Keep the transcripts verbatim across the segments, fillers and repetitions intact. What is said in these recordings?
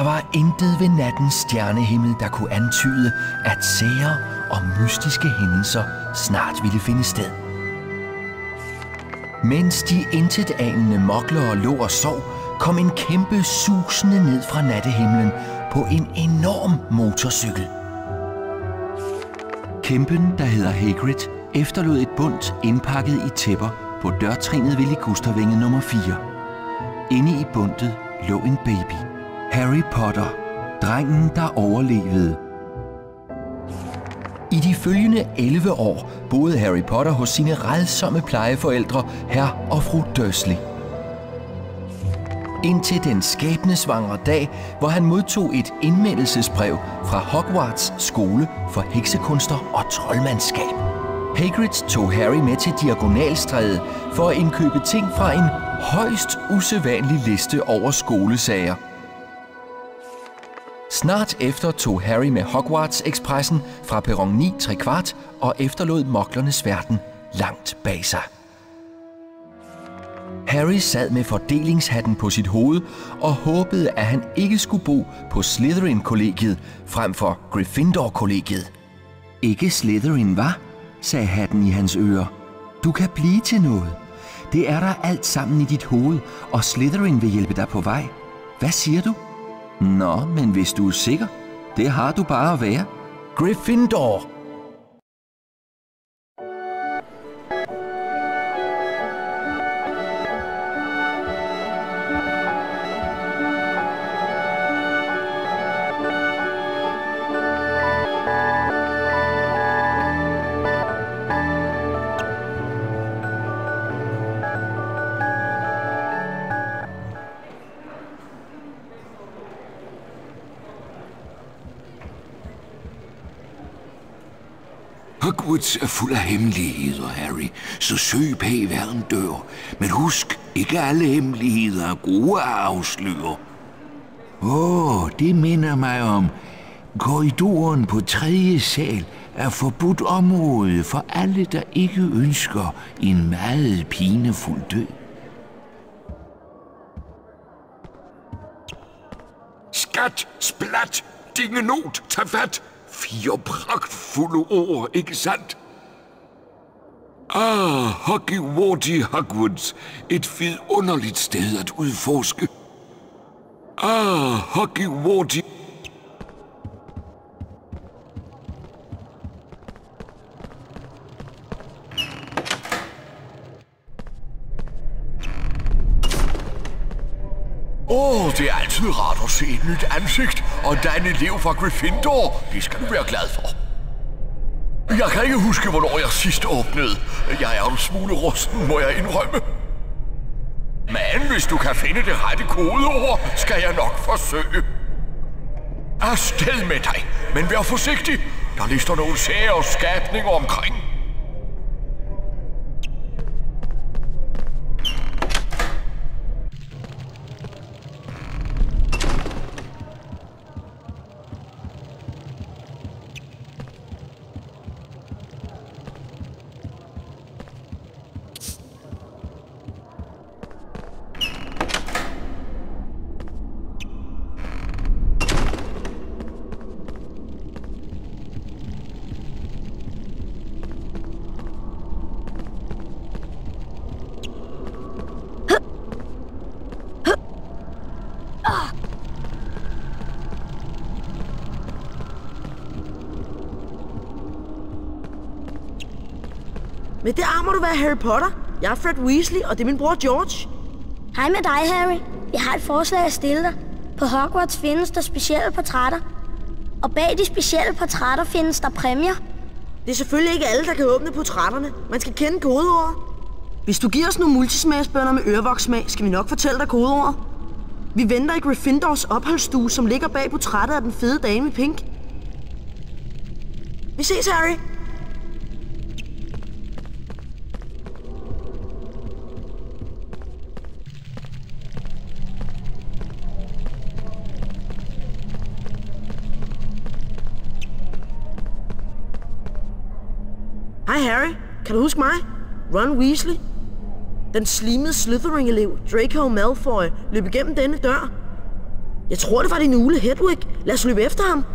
var intet ved nattens stjernehimmel, der kunne antyde, at sære og mystiske hændelser snart ville finde sted. Mens de intetanende moklere lå og sov, kom en kæmpe susende ned fra nattehimlen på en enorm motorcykel. Kæmpen, der hedder Hagrid, efterlod et bundt indpakket i tæpper på dørtrinet ved ligustervænge nummer fire. Inde i bundet lå en baby. Harry Potter, drengen, der overlevede. I de følgende elleve år boede Harry Potter hos sine rædsomme plejeforældre, hr. og fru Dursley. Indtil den skæbnesvangre dag, hvor han modtog et indmeldelsesbrev fra Hogwarts skole for heksekunster og troldmandskab. Hagrid tog Harry med til Diagonalstræde for at indkøbe ting fra en højst usædvanlig liste over skolesager. Snart efter tog Harry med Hogwarts-ekspressen fra perron ni tre kvart og efterlod moklernes verden langt bag sig. Harry sad med fordelingshatten på sit hoved og håbede, at han ikke skulle bo på Slytherin-kollegiet frem for Gryffindor-kollegiet. Ikke Slytherin, hva? Sagde hatten i hans ører. Du kan blive til noget. Det er der alt sammen i dit hoved, og Slytherin vil hjælpe dig på vej. Hvad siger du? Nå, men hvis du er sikker, det har du bare at være. Gryffindor! Hogwarts er fuld af hemmeligheder, Harry, så søg bag hver en dør. Men husk, ikke alle hemmeligheder er gode at afsløre. Åh, oh, det minder mig om, korridoren på tredje sal er forbudt område for alle, der ikke ønsker en meget pinefuld død. Skat, splat, dingenot, tag fat. Fire pragtfulde ord, ikke sandt? Ah, Hogwarty Hogwarts. Et vidunderligt sted at udforske. Ah, Hogwarty. Åh, oh, det er altid rart at se et nyt ansigt, og der er en elev fra Gryffindor. Det skal du være glad for. Jeg kan ikke huske, hvornår jeg sidst åbnede. Jeg er en smule rusten, må jeg indrømme. Men hvis du kan finde det rette kodeord, skal jeg nok forsøge. Afsted med dig, men vær forsigtig. Der lister nogle sære skabninger omkring. Men det må du være, Harry Potter. Jeg er Fred Weasley, og det er min bror George. Hej med dig, Harry. Jeg har et forslag at stille dig. På Hogwarts findes der specielle portrætter. Og bag de specielle portrætter findes der præmier. Det er selvfølgelig ikke alle, der kan åbne portrætterne. Man skal kende kodeordet. Hvis du giver os nogle multismagsbønner med ørevoksmag, skal vi nok fortælle dig kodeordet. Vi venter i Gryffindors opholdsstue, som ligger bag portrættet af den fede dame i pink. Vi ses, Harry. Hej Harry, kan du huske mig? Ron Weasley? Den slimede Slytherin-elev Draco Malfoy løb igennem denne dør. Jeg tror, det var din ule, Hedwig. Lad os løbe efter ham.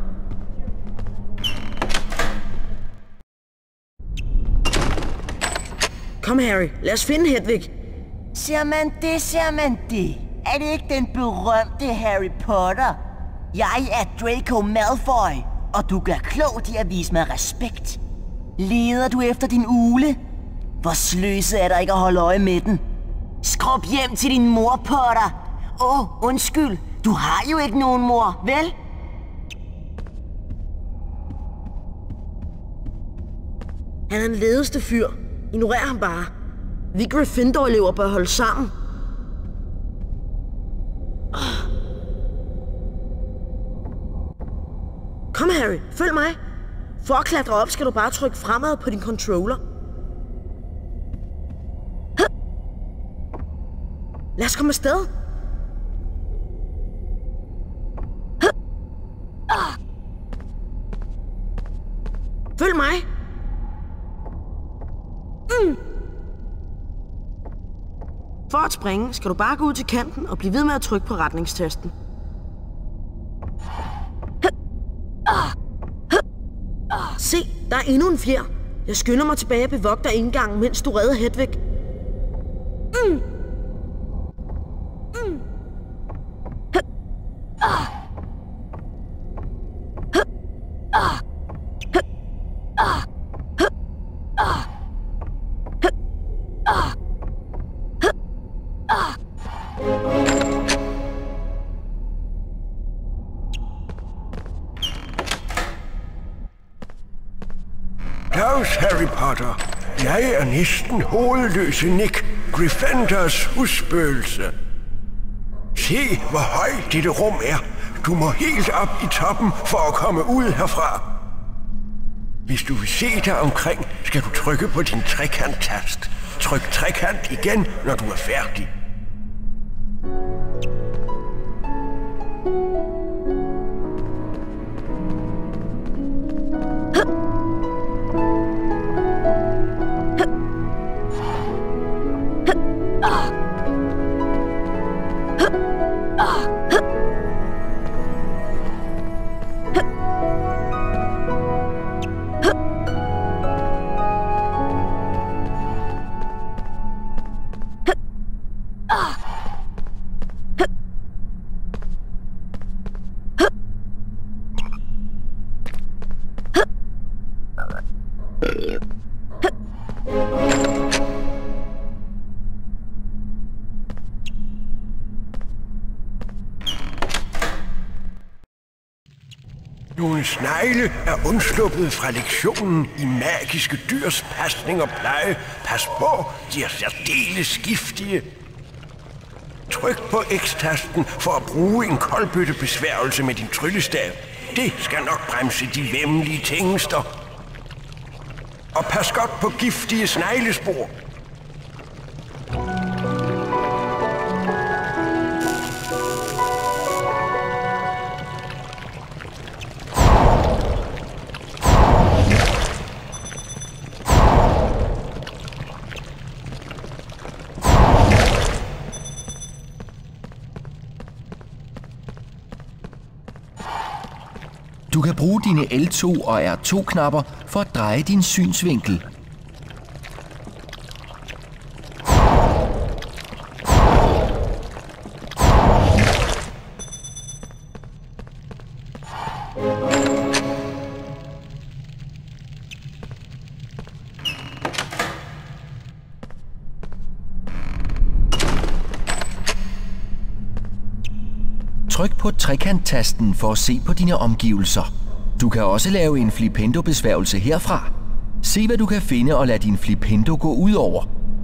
Kom, Harry. Lad os finde Hedwig. Ser man det, ser man det. Er det ikke den berømte Harry Potter? Jeg er Draco Malfoy, og du gør klogt i at vise mig respekt. Leder du efter din ule? Hvor sløset er der ikke at holde øje med den? Skrub hjem til din mor, Potter. Åh, oh, undskyld. Du har jo ikke nogen mor, vel? Han er den ledeste fyr. Ignorer ham bare. Vi Gryffindor-elever bør holde sammen. Kom, Harry. Følg mig. For at klatre op, skal du bare trykke fremad på din controller. Lad os komme afsted. Følg mig. Mm. For at springe, skal du bare gå ud til kanten og blive ved med at trykke på retningstasten. Se, der er endnu en fjer. Jeg skynder mig tilbage og bevogter indgangen, mens du redder Hedwig. Mm. Mm. Dags, Harry Potter. Jeg er næsten hovedløse Nick, Gryffindors husspøgelse. Se, hvor højt dette rum er. Du må helt op i toppen for at komme ud herfra. Hvis du vil se dig omkring, skal du trykke på din trekant-tast. Tryk trekant igen, når du er færdig. Nogle snegle er undsluppet fra lektionen i magiske dyrs pasning og pleje. Pas på, de er særdeles giftige. Tryk på X-tasten for at bruge en koldbøttebesværgelse med din tryllestav. Det skal nok bremse de væmmelige tingester. Og pas godt på giftige sneglespor. Du kan bruge dine L to og R to knapper for at dreje din synsvinkel. Tryk på trekant-tasten for at se på dine omgivelser. Du kan også lave en flipendo-besværgelse herfra. Se hvad du kan finde og lad din flipendo gå ud over.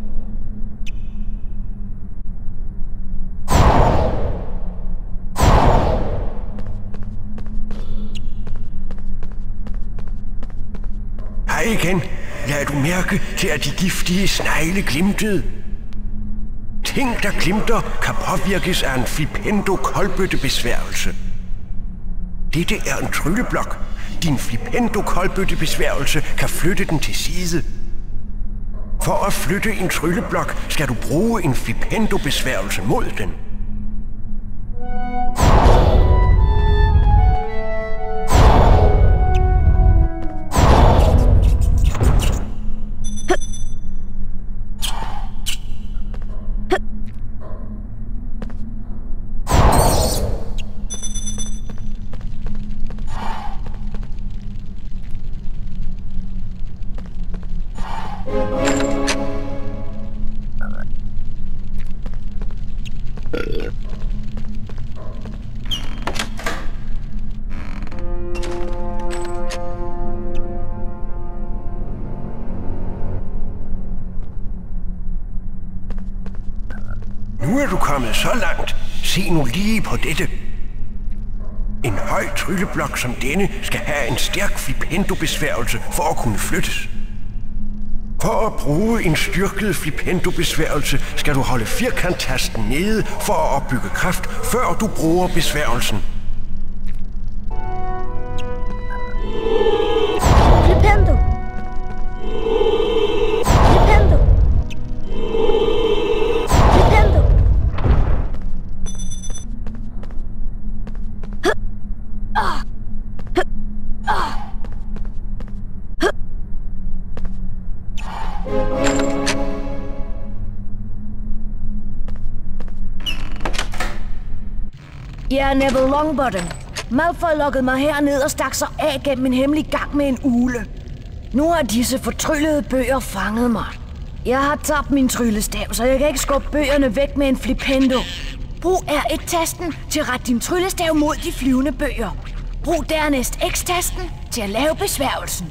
Hej igen. Lad du mærke til, at de giftige snegle glimtede? Ting, der glimter, kan påvirkes af en flipendo-koldbøttebesværgelse. Dette er en trylleblok. Din flipendo-koldbøttebesværgelse kan flytte den til side. For at flytte en trylleblok, skal du bruge en flipendo-besværgelse mod den. Nu er du kommet så langt. Se nu lige på dette. En høj trylleblok som denne skal have en stærk flipendo-besværgelse for at kunne flyttes. For at bruge en styrket flipendo-besværgelse skal du holde firkanttasten nede for at opbygge kraft, før du bruger besværgelsen. Flipendo! Flipendo! Flipendo! Ah! Ah! Jeg er Neville Longbottom. Malfoy lokkede mig herned og stak sig af gennem en hemmelig gang med en ugle. Nu har disse fortryllede bøger fanget mig. Jeg har tabt min tryllestav, så jeg kan ikke skubbe bøgerne væk med en flipendo. Brug R et-tasten til at rette din tryllestav mod de flyvende bøger. Brug dernæst X-tasten til at lave besværgelsen.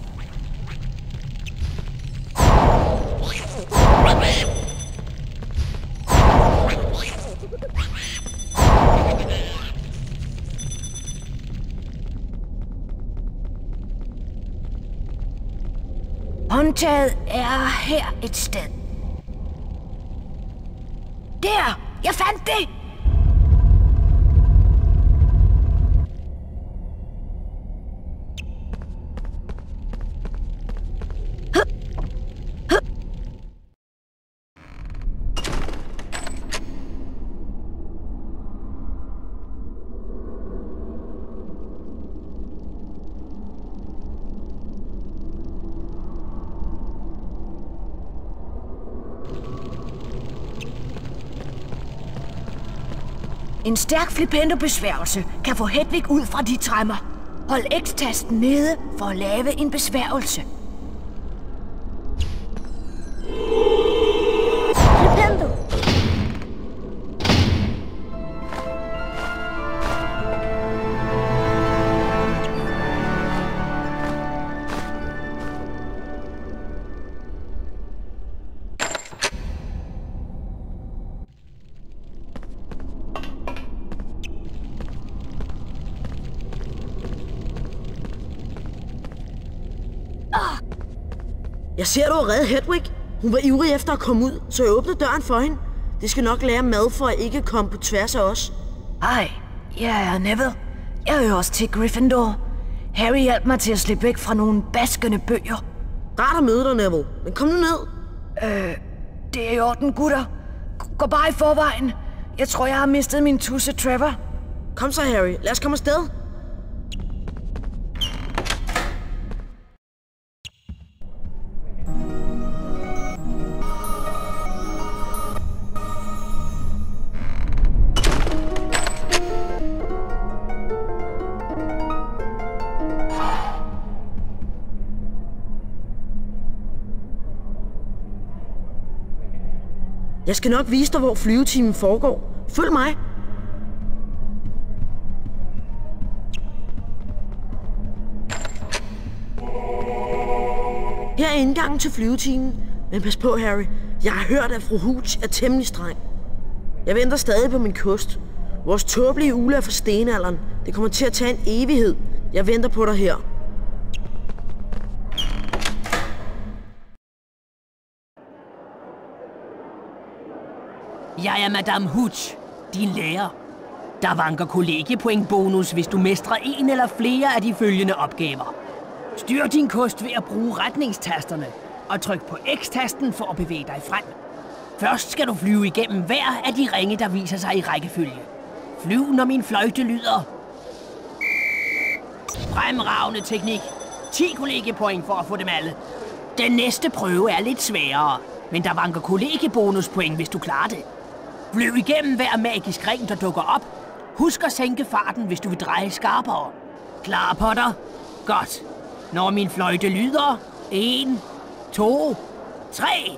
Håndtaget er her et sted. Der! Jeg fandt det! En stærk flipendo-besværgelse kan få Hedwig ud fra de tremmer. Hold X-tasten nede for at lave en besværgelse. Flipendo! Jeg ser, du har reddet Hedwig. Hun var ivrig efter at komme ud, så jeg åbnede døren for hende. Det skal nok lære Malfoy at ikke komme på tværs af os. Hej, jeg er Neville. Jeg hører også til Gryffindor. Harry hjalp mig til at slippe væk fra nogle baskende bøger. Rart at møde dig, Neville. Men kom nu ned. Øh, det er i orden, gutter. Gå bare i forvejen. Jeg tror, jeg har mistet min tusse Trevor. Kom så, Harry. Lad os komme afsted. Jeg skal nok vise dig, hvor flyvetimen foregår. Følg mig. Her er indgangen til flyvetimen. Men pas på, Harry. Jeg har hørt, at fru Hooch er temmelig streng. Jeg venter stadig på min kost. Vores tåbelige ugle er fra stenalderen. Det kommer til at tage en evighed. Jeg venter på dig her. Jeg er Madame Hooch, din lærer. Der vanker kollegiepointbonus, hvis du mestrer en eller flere af de følgende opgaver. Styr din kost ved at bruge retningstasterne, og tryk på X-tasten for at bevæge dig frem. Først skal du flyve igennem hver af de ringe, der viser sig i rækkefølge. Flyv, når min fløjte lyder. Fremragende teknik. ti kollegiepoint for at få dem alle. Den næste prøve er lidt sværere, men der vanker kollegiebonuspoint, hvis du klarer det. Flyv igennem hver magisk ring, der dukker op. Husk at sænke farten, hvis du vil dreje skarpere. Klar, Potter? Godt. Når min fløjte lyder. En, to, tre.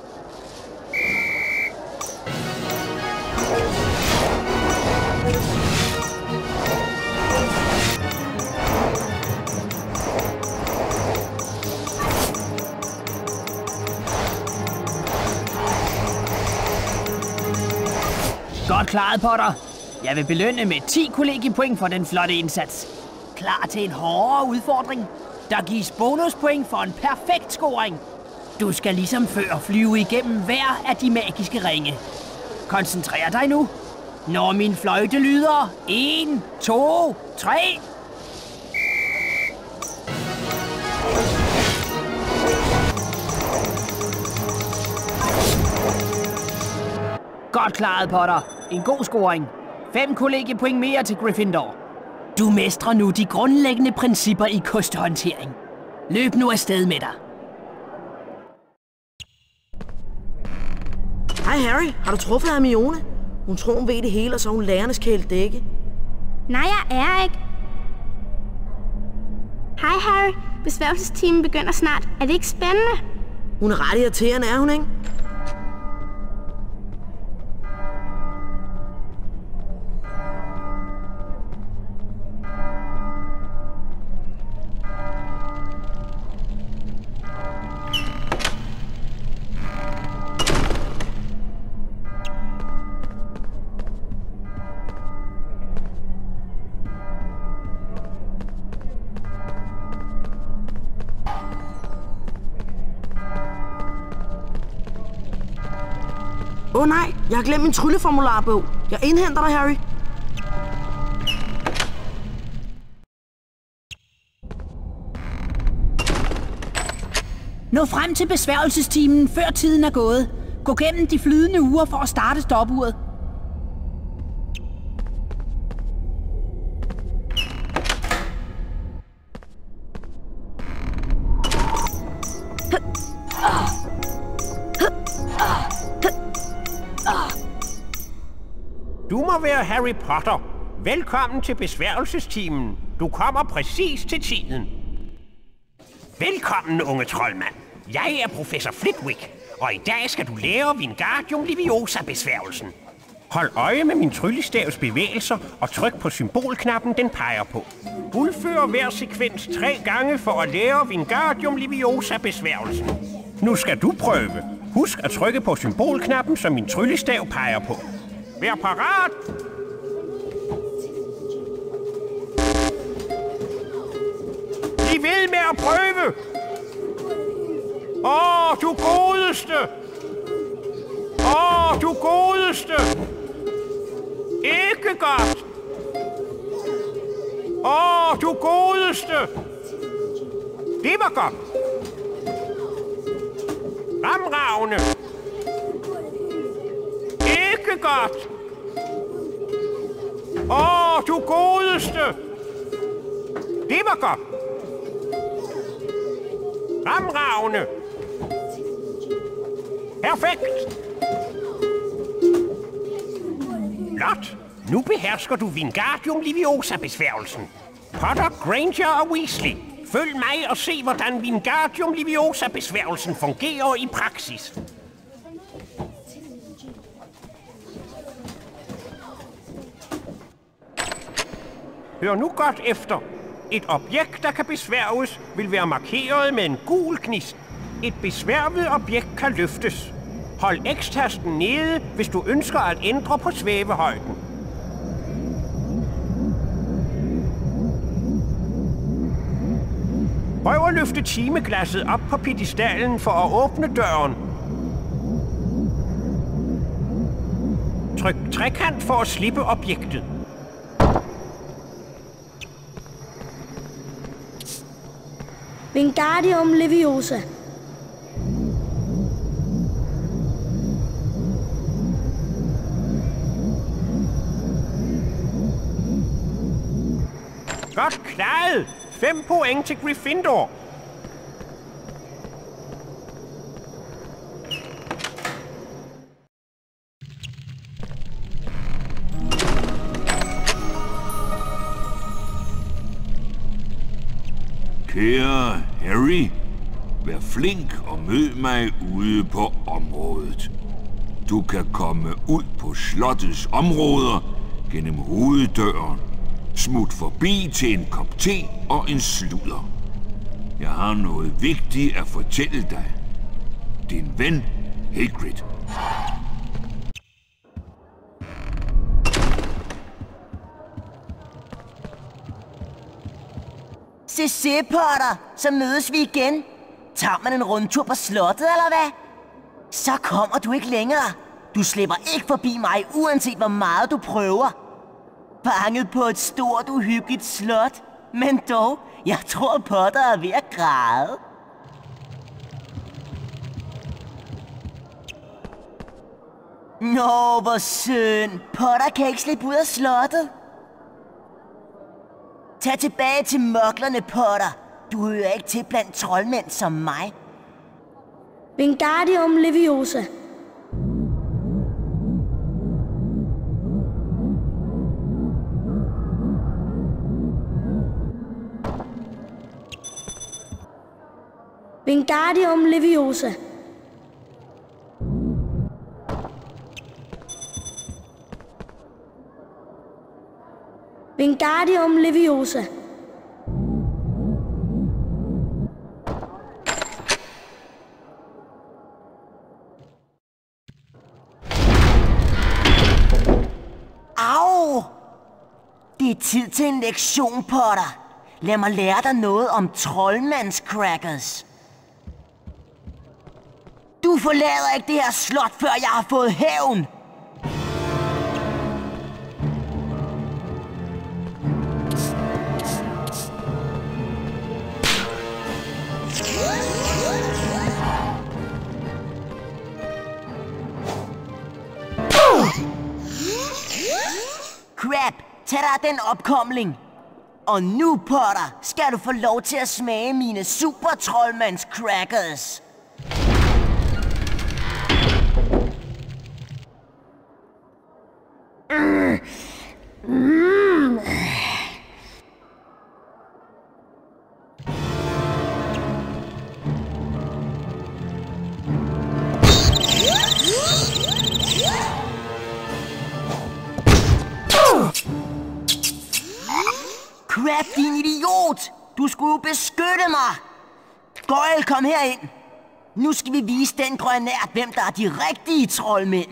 Godt klaret, Potter. Jeg vil belønne med ti kollegiepoint for den flotte indsats. Klar til en hårdere udfordring? Der gives bonuspoint for en perfekt scoring. Du skal ligesom før flyve igennem hver af de magiske ringe. Koncentrer dig nu. Når min fløjte lyder. En, to, tre. Godt klaret, Potter. En god scoring. Fem kollegiepoint mere til Gryffindor. Du mestrer nu de grundlæggende principper i kostehåndtering. Løb nu afsted med dig. Hej Harry, har du truffet Hermione? Hun tror, hun ved det hele, og så er hun lærernes kæledække. Nej, jeg er ikke. Hej Harry, besværgelsestimen begynder snart. Er det ikke spændende? Hun er ret irriterende, er hun ikke? Åh oh, nej, jeg har glemt min trylleformularbog. Jeg indhenter dig, Harry. Nå frem til besværgelsestimen, før tiden er gået. Gå gennem de flydende uger for at starte stopuret. Du må være Harry Potter. Velkommen til besværgelsestimen. Du kommer præcis til tiden. Velkommen, unge troldmand. Jeg er professor Flitwick, og i dag skal du lære Wingardium Leviosa-besværgelsen. Hold øje med min tryllestavs bevægelser og tryk på symbolknappen, den peger på. Udfør hver sekvens tre gange for at lære Wingardium Leviosa-besværgelsen. Nu skal du prøve. Husk at trykke på symbolknappen, som min tryllestav peger på. Vær parat! Bliv ved med at prøve! Åh, du godeste! Åh, du godeste! Ikke godt! Åh, du godeste! Det var godt! Fremragende! Ikke godt! Åh, du godeste! Det var godt! Fremragende! Perfekt! Flot! Nu behersker du Wingardium Leviosa-besværgelsen. Potter, Granger og Weasley, følg mig og se, hvordan Wingardium Leviosa-besværgelsen fungerer i praksis. Hør nu godt efter. Et objekt, der kan besværges, vil være markeret med en gul gnist. Et besværget objekt kan løftes. Hold X-tasten nede, hvis du ønsker at ændre på svævehøjden. Prøv at løfte timeglasset op på piedestalen for at åbne døren. Tryk trekant for at slippe objektet. Wingardium Leviosa. Godt klaret! Fem point til Gryffindor. Kære Harry, vær flink og mød mig ude på området. Du kan komme ud på slottets områder gennem hoveddøren. Smut forbi til en kop te og en sludder. Jeg har noget vigtigt at fortælle dig. Din ven, Hagrid. Se, se, Potter, så mødes vi igen. Tager man en rundtur på slottet, eller hvad? Så kommer du ikke længere. Du slipper ikke forbi mig, uanset hvor meget du prøver. Fanget på et stort, uhyggeligt slot. Men dog, jeg tror, Potter er ved at græde. Nå, hvor synd. Potter kan ikke slippe ud af slottet. Tag tilbage til mørklerne, Potter. Du hører ikke til blandt troldmænd som mig. Wingardium Leviosa. Wingardium Leviosa. Wingardium Leviosa. Au! Det er tid til en lektion, Potter. Lad mig lære dig noget om troldmandscrackers. Du forlader ikke det her slot, før jeg har fået hævn. Crab, tag dig den opkomling. Og nu, Potter, skal du få lov til at smage mine super troldmandscrackers. Mm. Mm. Crab, din idiot! Du skulle jo beskytte mig! Goyle, kom herind! Nu skal vi vise den grønnært, hvem der er de rigtige troldmænd.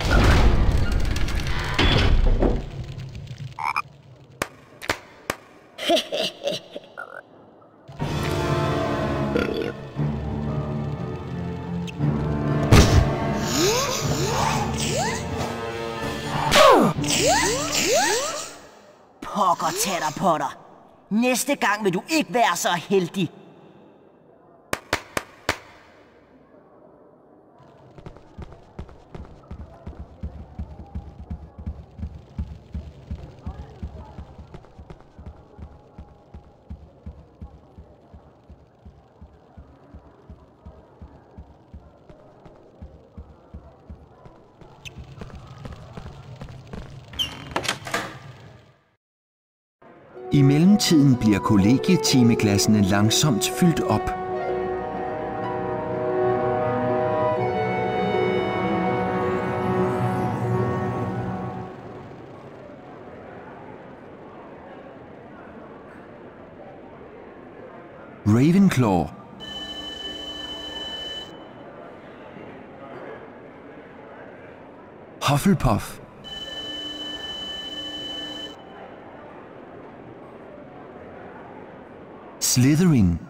Pokker tag dig, Potter. Næste gang vil du ikke være så heldig. I mellemtiden bliver kollegietimeglassene langsomt fyldt op. Ravenclaw. Hufflepuff. Slytherin.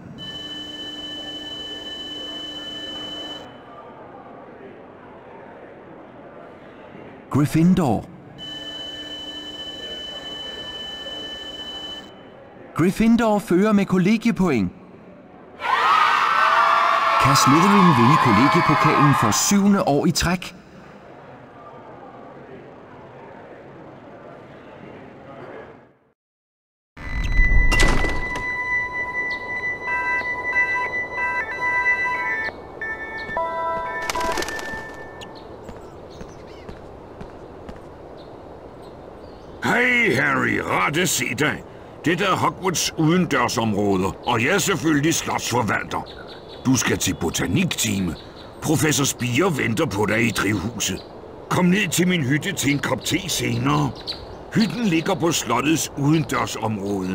Gryffindor. Gryffindor fører med kollegiepoint. Kan Slytherin vinde kollegiepokalen for syvende år i træk? Hej, Harry. Rart at se dig. Dette er Hogwarts udendørsområde, og jeg er selvfølgelig slotsforvalter. Du skal til botaniktime. Professor Spire venter på dig i drivhuset. Kom ned til min hytte til en kop te senere. Hytten ligger på slottets udendørsområde.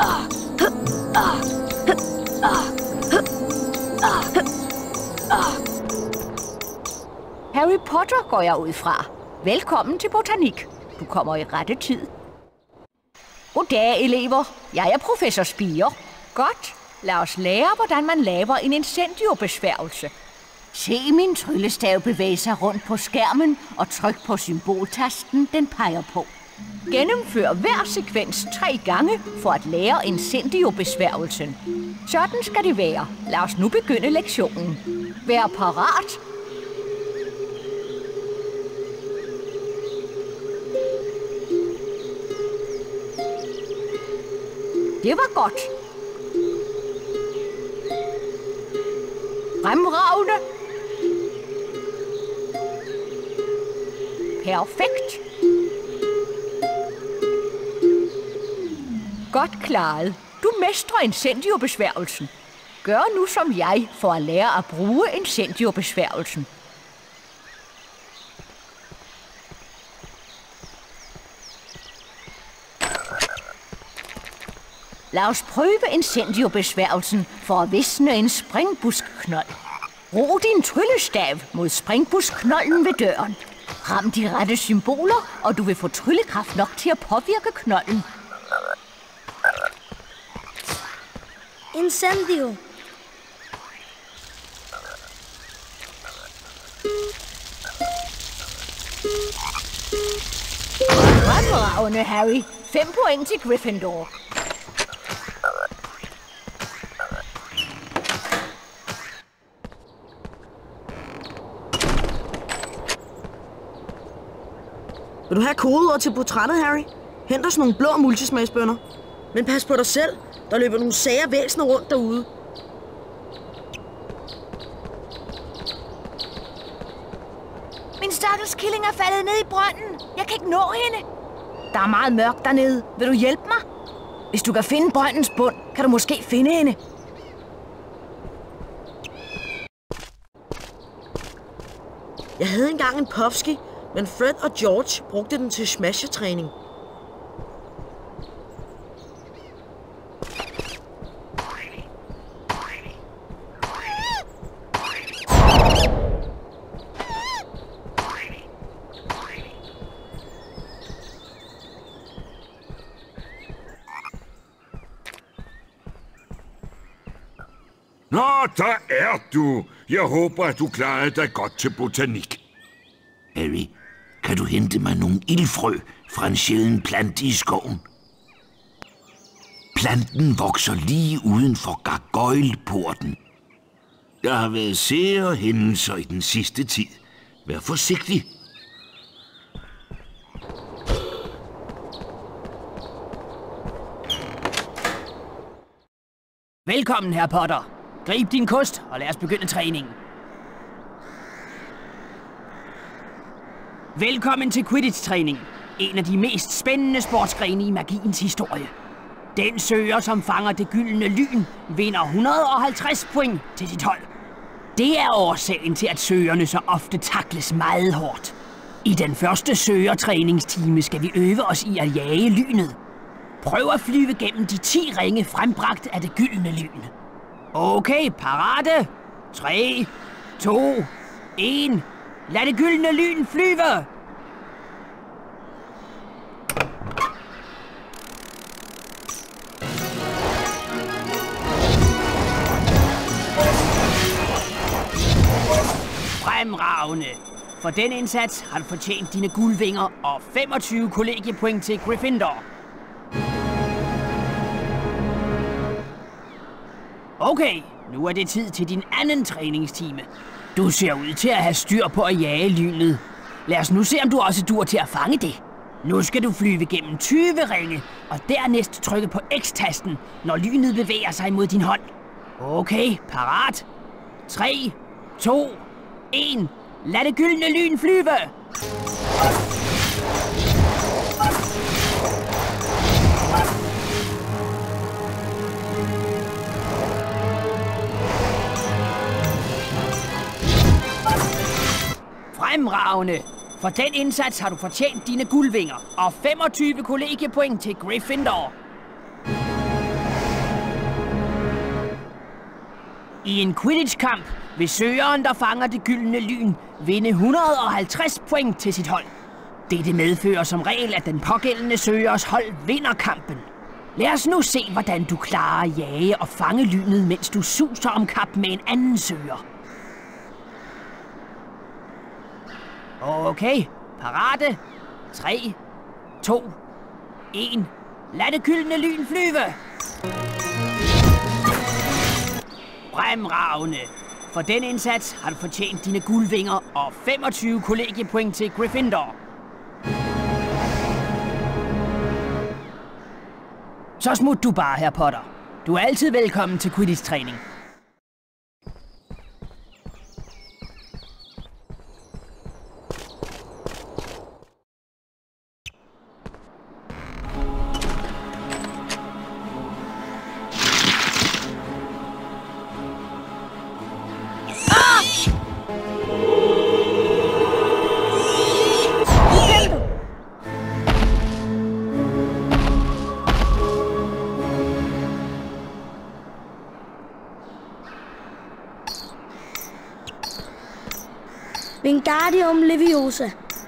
Harry Potter går jeg ud fra. Velkommen til botanik. Du kommer i rette tid. Goddag, elever. Jeg er professor Spire. Godt. Lad os lære, hvordan man laver en incendiobesværgelse. Se min tryllestav bevæge sig rundt på skærmen og tryk på symboltasten, den peger på. Gennemfør hver sekvens tre gange for at lære incendiobesværgelsen. Sådan skal det være. Lad os nu begynde lektionen. Vær parat. Det var godt. Fremragende. Perfekt. Godt klaret. Du mestrer incendiobesværgelsen. Gør nu som jeg for at lære at bruge incendiobesværgelsen. Lad os prøve incendiobesværgelsen for at visne en springbuskknold. Brug din tryllestav mod springbuskknolden ved døren. Ram de rette symboler, og du vil få tryllekraft nok til at påvirke knolden. Incendio. Fremragende, Harry. Fem point til Gryffindor. Vil du have kodeord til portrættet, Harry? Hent os nogle blå multismagsbønner. Men pas på dig selv. Der løber nogle sære væsener rundt derude. Min stakkels killing er faldet ned i brønden. Jeg kan ikke nå hende. Der er meget mørkt dernede. Vil du hjælpe mig? Hvis du kan finde brøndens bund, kan du måske finde hende. Jeg havde engang en Puffski, men Fred og George brugte den til smashetræning. Nå, der er du. Jeg håber, at du klarede dig godt til botanik. Harry, kan du hente mig nogle ildfrø fra en sjælden plante i skoven? Planten vokser lige uden for gargoyleporten. Der har været sære hændelser i den sidste tid. Vær forsigtig. Velkommen, herr Potter. Grib din kost, og lad os begynde træningen. Velkommen til Quidditch-træning. En af de mest spændende sportsgrene i magiens historie. Den søger, som fanger det gyldne lyn, vinder et hundrede og halvtreds point til sit hold. Det er årsagen til, at søgerne så ofte takles meget hårdt. I den første søgertræningstime skal vi øve os i at jage lynet. Prøv at flyve gennem de ti ringe frembragt af det gyldne lyn. Okay, parate. tre, to, et. Lad det gyldne lyn flyve! Fremragende! For den indsats har du fortjent dine guldvinger og femogtyve kollegiepoint til Gryffindor. Okay, nu er det tid til din anden træningstime. Du ser ud til at have styr på at jage lynet. Lad os nu se, om du også dur til at fange det. Nu skal du flyve gennem tyve ringe, og dernæst trykke på X-tasten, når lynet bevæger sig mod din hånd. Okay, parat. tre, to, et. Lad det gyldne lyn flyve! Fremragende! For den indsats har du fortjent dine guldvinger og femogtyve kollegiepoint til Gryffindor. I en Quidditch-kamp vil søgeren, der fanger det gyldne lyn, vinde et hundrede og halvtreds point til sit hold. Dette medfører som regel, at den pågældende søgers hold vinder kampen. Lad os nu se, hvordan du klarer at jage og fange lynet, mens du suser om kap med en anden søger. Okay, parate. tre, to, en. Lad det gyldne lyn flyve! Fremragende! For den indsats har du fortjent dine guldvinger og femogtyve kollegiepoint til Gryffindor. Så smut du bare, Harry Potter. Du er altid velkommen til Quidditch-træning. Wingardium Leviosa.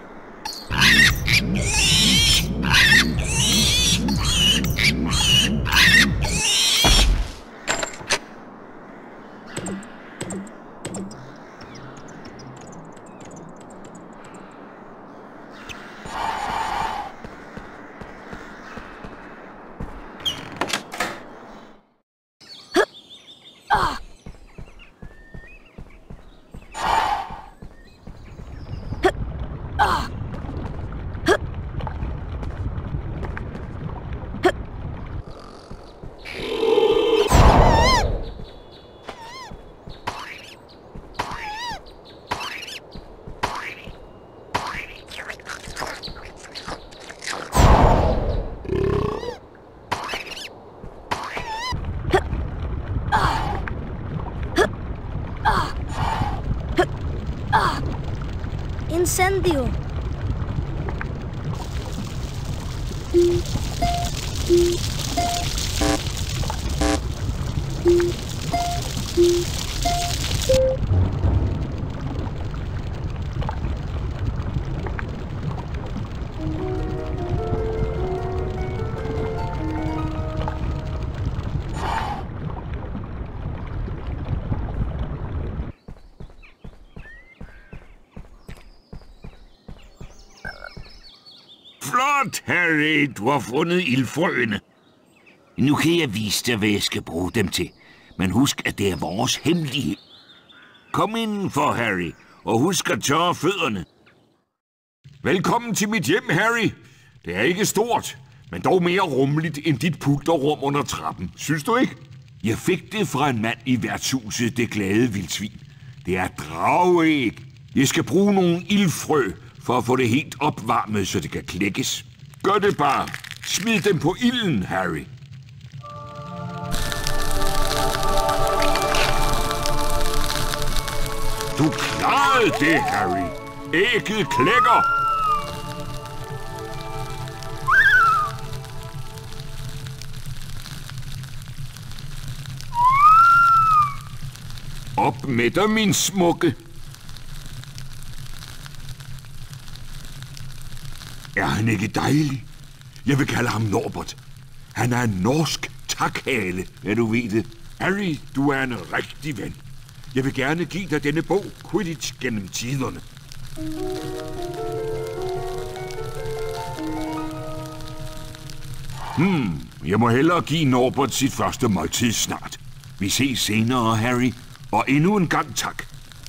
Incendio. Flot, Harry. Du har fundet ildfrøene. Nu kan jeg vise dig, hvad jeg skal bruge dem til. Men husk, at det er vores hemmelighed. Kom indenfor, Harry, og husk at tørre fødderne. Velkommen til mit hjem, Harry. Det er ikke stort, men dog mere rummeligt end dit pulterrum under trappen. Synes du ikke? Jeg fik det fra en mand i værtshuset, det glade vildsvin. Det er drageæg. Jeg skal bruge nogle ildfrø for at få det helt opvarmet, så det kan klækkes. Gør det bare. Smid dem på ilden, Harry. Du klarede det, Harry. Ægget klækker. Op med dig, min smukke. Er han ikke dejlig? Jeg vil kalde ham Norbert. Han er en norsk takhale, ja du ved det. Harry, du er en rigtig ven. Jeg vil gerne give dig denne bog, Quidditch gennem tiderne. Hmm, jeg må hellere give Norbert sit første måltid snart. Vi ses senere, Harry, og endnu en gang tak.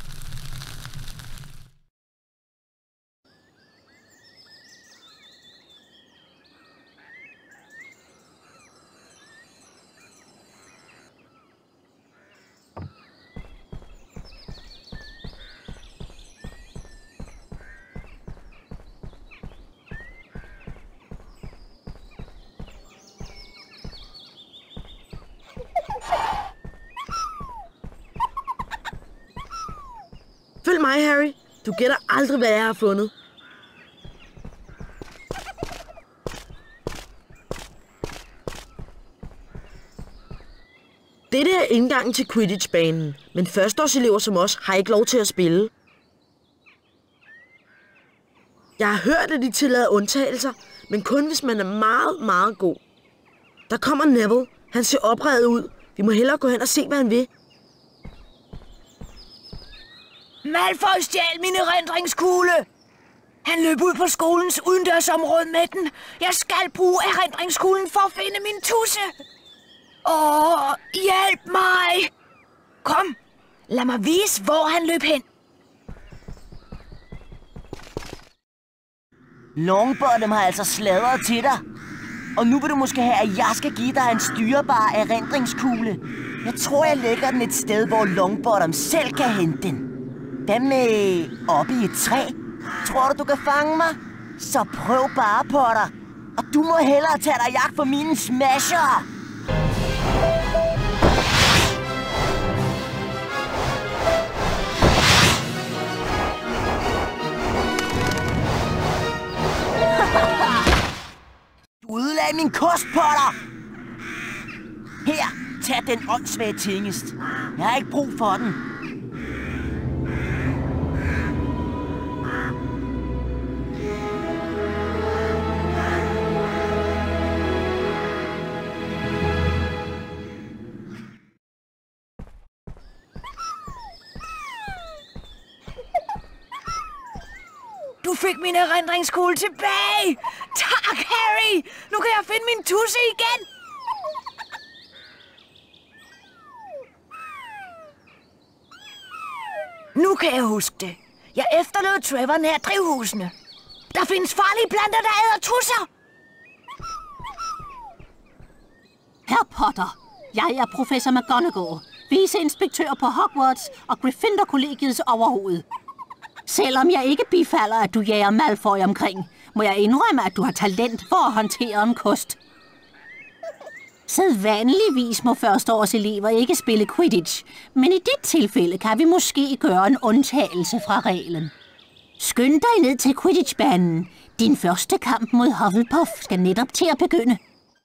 Følg mig, Harry. Du gætter aldrig, hvad jeg har fundet. Dette er indgangen til Quidditch-banen, men førsteårselever som os har ikke lov til at spille. Jeg har hørt, at de tillader undtagelser, men kun hvis man er meget, meget god. Der kommer Neville. Han ser oprevet ud. Vi må hellere gå hen og se, hvad han vil. Malfoy stjal min erindringskugle! Han løb ud på skolens udendørsområde med den. Jeg skal bruge erindringskuglen for at finde min tusse. Åh, hjælp mig! Kom, lad mig vise, hvor han løb hen. Longbottom har altså sladret til dig. Og nu vil du måske have, at jeg skal give dig en styrbar erindringskugle. Jeg tror, jeg lægger den et sted, hvor Longbottom selv kan hente den. Hvad med oppe i et træ? Tror du, du kan fange mig? Så prøv bare, Potter. Og du må hellere tage dig jagt for mine smasher. Du ødelagde min kost, Potter! Her, tag den åndssvage tingest. Jeg har ikke brug for den. Du fik min erindringskugle tilbage! Tak, Harry! Nu kan jeg finde min tusse igen! Nu kan jeg huske det. Jeg efterlod Trevor nær drivhusene. Der findes farlige planter, der æder tusser! Herr Potter, jeg er professor McGonagall, viceinspektør på Hogwarts og Gryffindor-kollegiets overhoved. Selvom jeg ikke bifalder, at du jager Malfoy omkring, må jeg indrømme, at du har talent for at håndtere en kost. Sædvanligvis må førsteårselever ikke spille Quidditch, men i dit tilfælde kan vi måske gøre en undtagelse fra reglen. Skynd dig ned til Quidditch-banen. Din første kamp mod Hufflepuff skal netop til at begynde.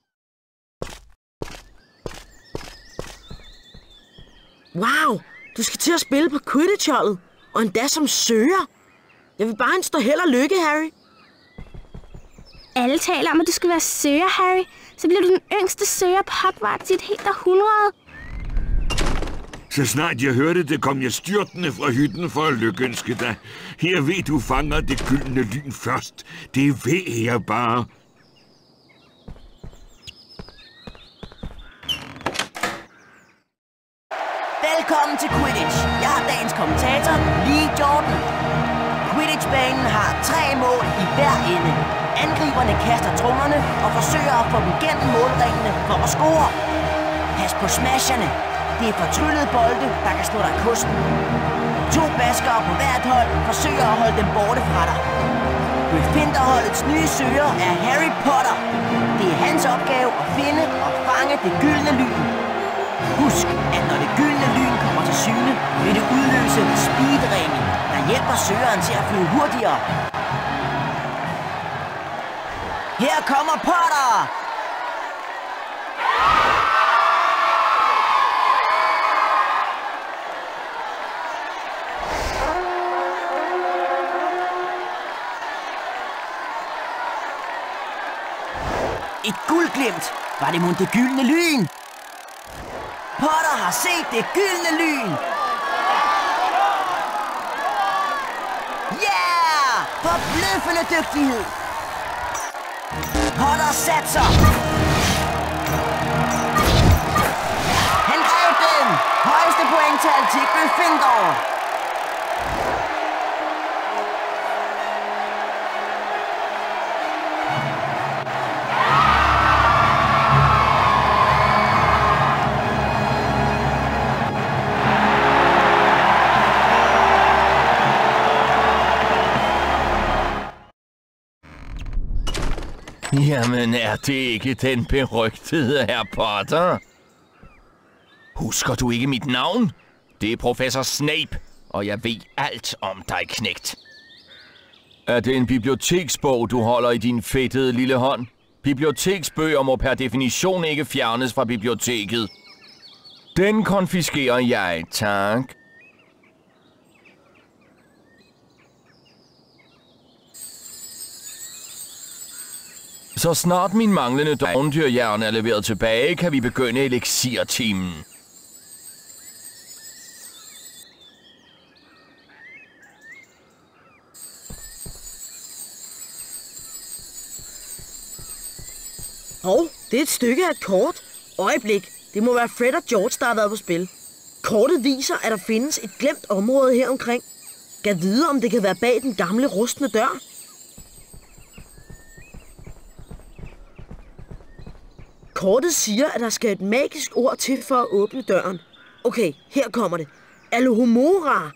Wow, du skal til at spille på Quidditch-holdet. Og endda som søger. Jeg vil bare ønske dig held og lykke, Harry. Alle taler om, at du skal være søger, Harry. Så bliver du den yngste søger på Hogwarts i et helt århundrede. Så snart jeg hørte det, kom jeg styrtende fra hytten for at lykønske dig. Her ved du fanger det gyldne lyn først. Det ved jeg bare. Velkommen til Quidditch. Jeg er dagens kommentator, Lee Jordan. Quidditch-banen har tre mål i hver ende. Angriberne kaster trommerne og forsøger at få dem gennem målringene for at score. Pas på smasherne. Det er fortryllede bolde, der kan slå dig i kosten. To baskere på hvert hold forsøger at holde dem borte fra dig. Gryffindor-holdets nye søger er Harry Potter. Det er hans opgave at finde og fange det gyldne lyn. Husk, at når det gyldne lyn kommer til syne, vil det udløse speedringen, der hjælper søgeren til at flyve hurtigere. Her kommer Potter! Et guldglimt! Var det mon det gyldne lyn? Potter har set det gyldne lyn! Yeah! Forbløffende dygtighed! Potter satser! Han greb den! Højeste pointtal til Gryffindor! Jamen, er det ikke den berygtede Herr Potter? Husker du ikke mit navn? Det er professor Snape, og jeg ved alt om dig, knægt. Er det en biblioteksbog, du holder i din fedtede lille hånd? Biblioteksbøger må per definition ikke fjernes fra biblioteket. Den konfiskerer jeg, tak. Så snart min manglende dovendyrjern er leveret tilbage, kan vi begynde elixir-timen. Hov, det er et stykke af et kort. Øjeblik, det må være Fred og George, der har været på spil. Kortet viser, at der findes et glemt område her omkring. Gad vide, om det kan være bag den gamle rustne dør. Kortet siger, at der skal et magisk ord til for at åbne døren. Okay, her kommer det. Alohomora.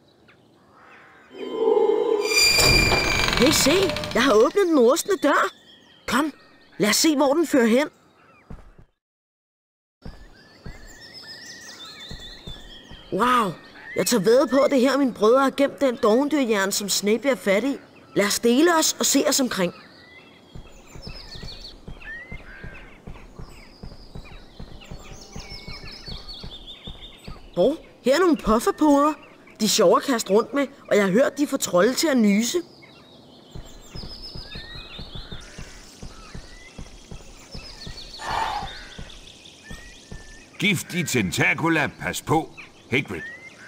Hey, se, jeg har åbnet den rustne dør. Kom, lad os se, hvor den fører hen. Wow, jeg tager ved på, at det her mine brødre har gemt den dovendyrjern, som Snape er fat i. Lad os dele os og se os omkring. Hov, her er nogle pufferpoder. De er sjove at kaste rundt med, og jeg har hørt, de får trolde til at nyse. Giftig Tentacula, pas på, Hagrid.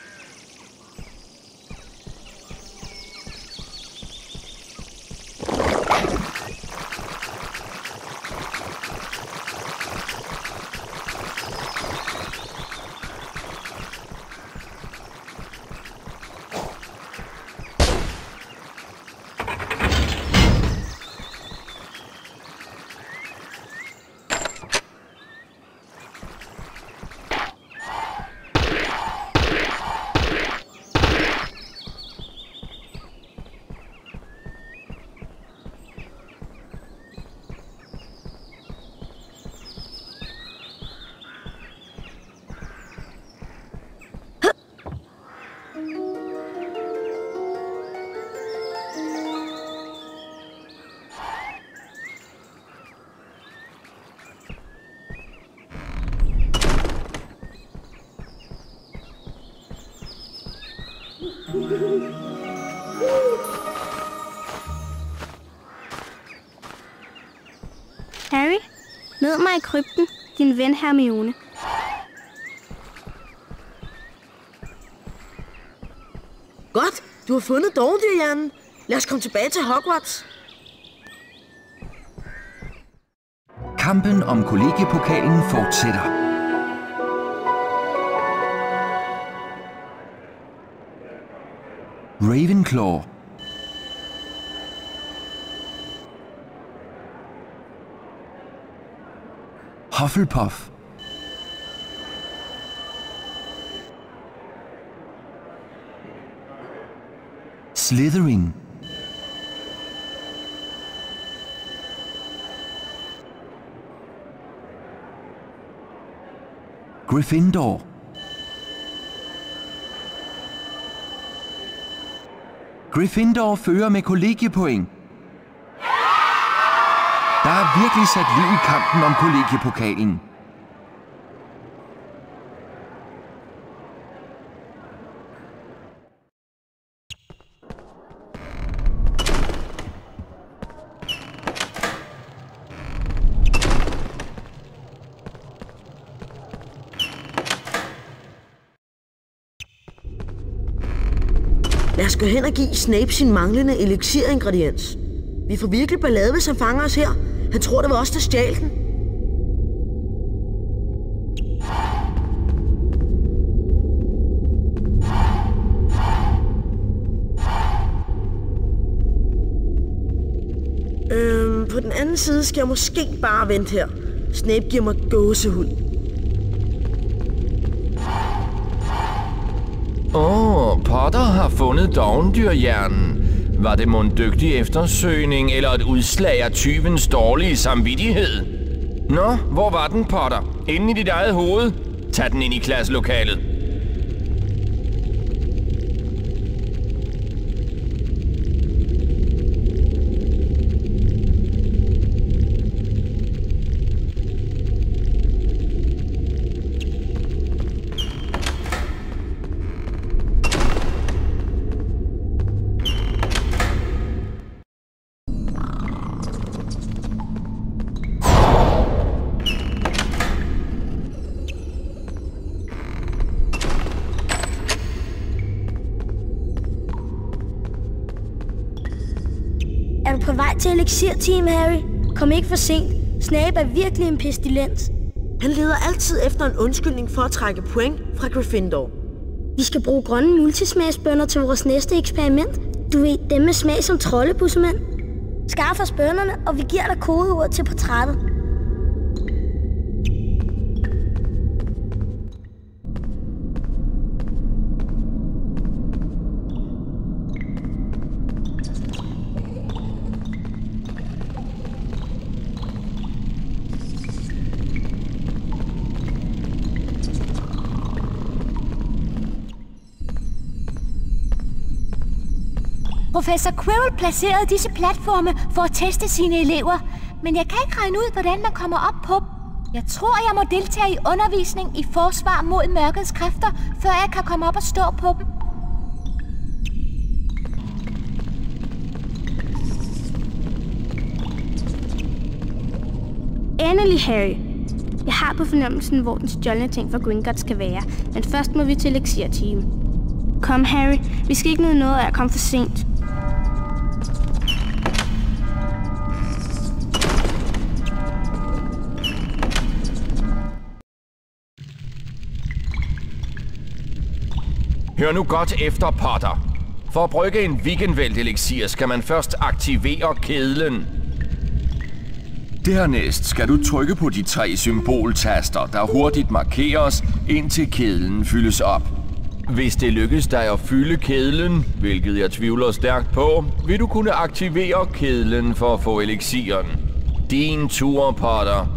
Harry, mød mig i krypten, din ven Hermione. Godt, du har fundet dovendyrjernen. Lad os komme tilbage til Hogwarts. Kampen om kollegiepokalen fortsætter. Ravenclaw. Hufflepuff. Slytherin. Gryffindor. Gryffindor fører med kollegiepoint. Der er virkelig sat liv i kampen om kollegiepokalen. Lad os gå hen og give Snape sin manglende elixir-ingrediens. Vi får virkelig ballade, hvis han fanger os her. Han tror, det var os, der stjal den. Øhm, på den anden side skal jeg måske bare vente her. Snape giver mig gåsehud. Åh, oh, Potter har fundet dovendyrjernen. Var det mon dygtig eftersøgning eller et udslag af tyvens dårlige samvittighed? Nå, hvor var den, Potter? Inde i dit eget hoved? Tag den ind i klasselokalet. på vej til Elixir Team, Harry. Kom ikke for sent. Snape er virkelig en pestilens. Han leder altid efter en undskyldning for at trække point fra Gryffindor. Vi skal bruge grønne multismagsbønner til vores næste eksperiment. Du ved, dem med smag som troldebussemænd. Skaff os bønnerne, og vi giver dig kodeordet til portrættet. Professor Quirrell placerede disse platforme for at teste sine elever, men jeg kan ikke regne ud, hvordan man kommer op på dem. Jeg tror, jeg må deltage i undervisning i forsvar mod mørkets kræfter, før jeg kan komme op og stå på dem. Endelig, Harry. Jeg har på fornemmelsen, hvor den stjålne ting fra Gringotts skal være, men først må vi til Elixir Team. Kom, Harry. Vi skal ikke nyde noget af at komme for sent. Hør nu godt efter, Potter. For at brygge en weekendvælt-elixir skal man først aktivere kedlen. Dernæst skal du trykke på de tre symboltaster, der hurtigt markeres, indtil kedlen fyldes op. Hvis det lykkes dig at fylde kedlen, hvilket jeg tvivler stærkt på, vil du kunne aktivere kedlen for at få elixiren. Din tur, Potter.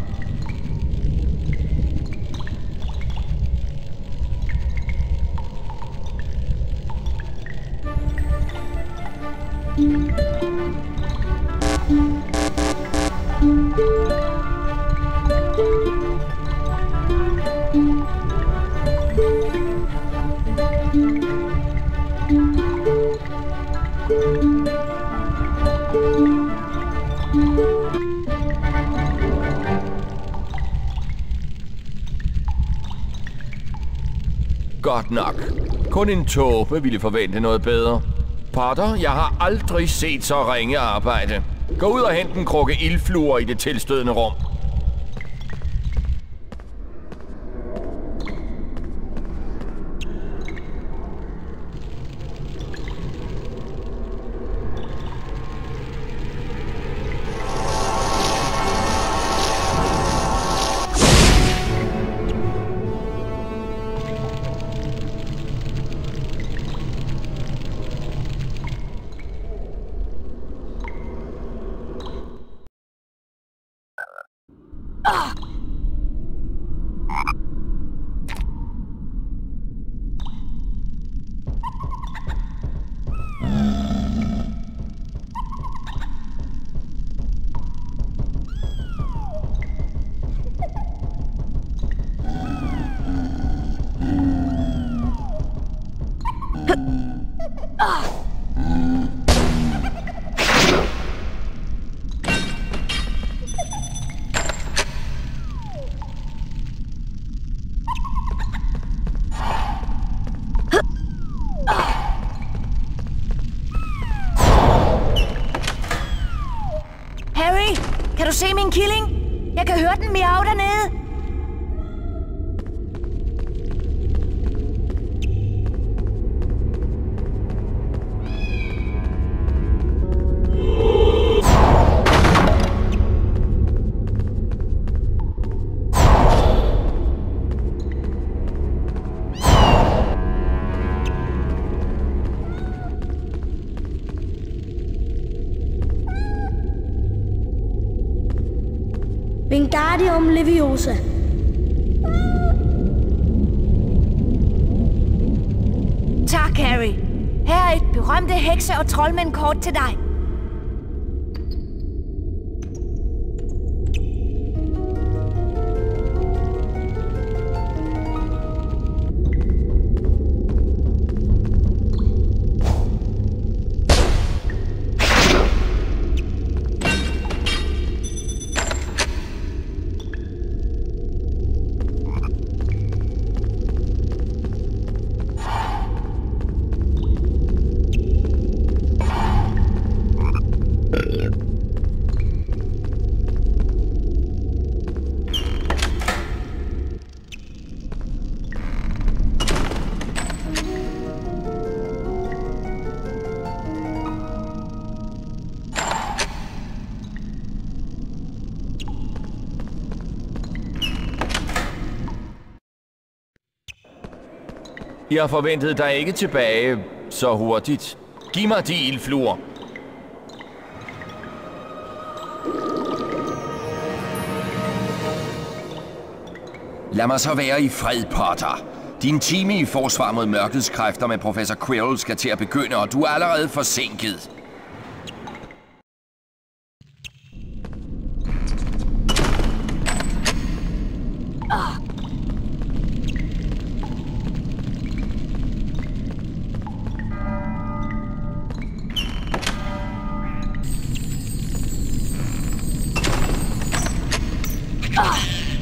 Godt nok. Kun en tåbe ville forvente noget bedre. Potter, jeg har aldrig set så ringe arbejde. Gå ud og hent en krukke ildfluer i det tilstødende rum. Kan du se min killing? Jeg kan høre den miau dernede. Wingardium Leviosa. Tak, Harry. Her er et berømte hekse- og troldmænd-kort til dig. Jeg forventede dig ikke tilbage så hurtigt. Giv mig de ildfluer. Lad mig så være i fred, Potter. Din time i forsvar mod mørkets kræfter med professor Quirrell skal til at begynde, og du er allerede forsinket. Ah. Ah.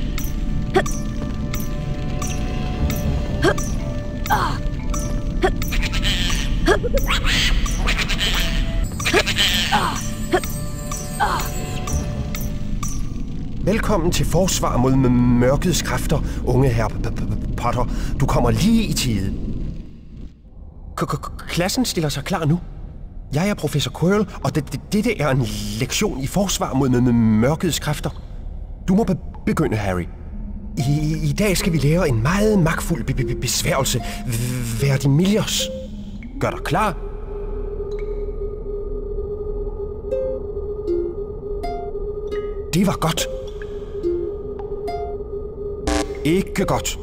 Velkommen til forsvar mod mørkets kræfter, unge herr Potter. Du kommer lige i tide. Klassen stiller sig klar nu. Jeg er professor Quirrell, og dette er en lektion i forsvar mod mørkets kræfter. Du må begynde, Harry. I, I dag skal vi lære en meget magtfuld be be besværgelse. Verdimillios. Gør dig klar. Det var godt. Ikke godt.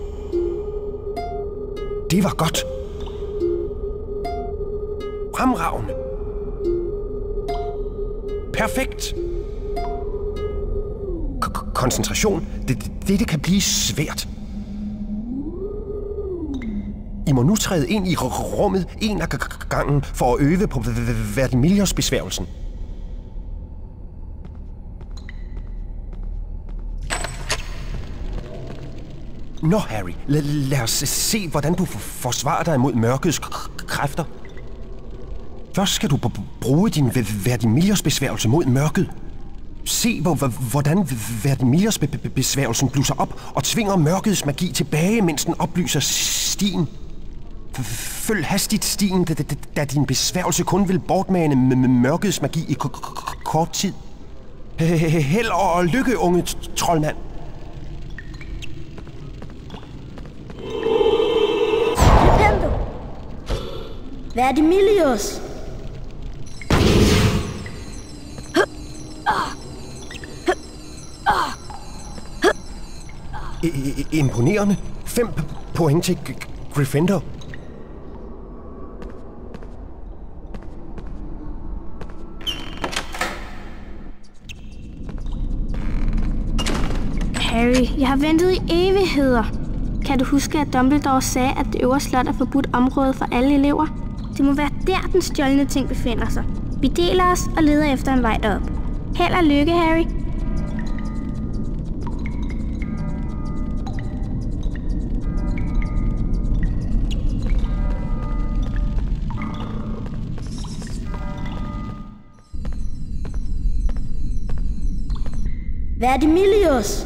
Det var godt. Fremragende. Perfekt. K- koncentration. Det, dette kan blive svært. I må nu træde ind i rummet en af gangen for at øve på Verdimillios besværgelsen. Nå, Harry, lad, lad os se, hvordan du forsvarer dig mod mørkets kræfter. Først skal du bruge din Verdimillios besværgelse mod mørket. Se, hvordan Verdimillios besværgelsen blusser op og tvinger mørkets magi tilbage, mens den oplyser stien. Følg hastigt stien, da din besværgelse kun vil bortmane mørkets magi i kort tid. Held og lykke, unge troldmand. Verdimillios. Imponerende. Fem point til Gryffindor. Harry, jeg har ventet i evigheder. Kan du huske, at Dumbledore sagde, at det øvre slot er forbudt område for alle elever? Det må være der, den stjålne ting befinder sig. Vi deler os og leder efter en vej derop. Held og lykke, Harry. Verdimillios.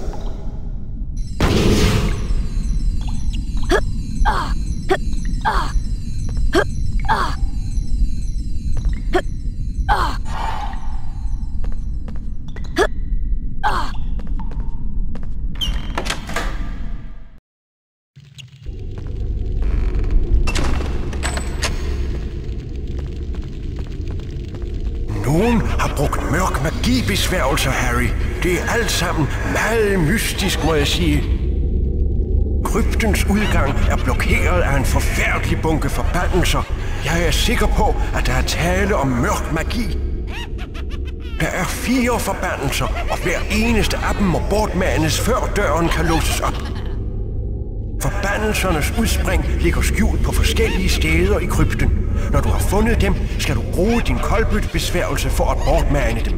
Nogen har brugt mørk magibesværgelser, Harry. Det er alt sammen meget mystisk, må jeg sige. Kryptens udgang er blokeret af en forfærdelig bunke forbandelser. Jeg er sikker på, at der er tale om mørk magi. Der er fire forbandelser, og hver eneste af dem må bortmanes, før døren kan låses op. Forbandelsernes udspring ligger skjult på forskellige steder i krypten. Når du har fundet dem, skal du bruge din koldbøttebesværgelse for at bortmane dem.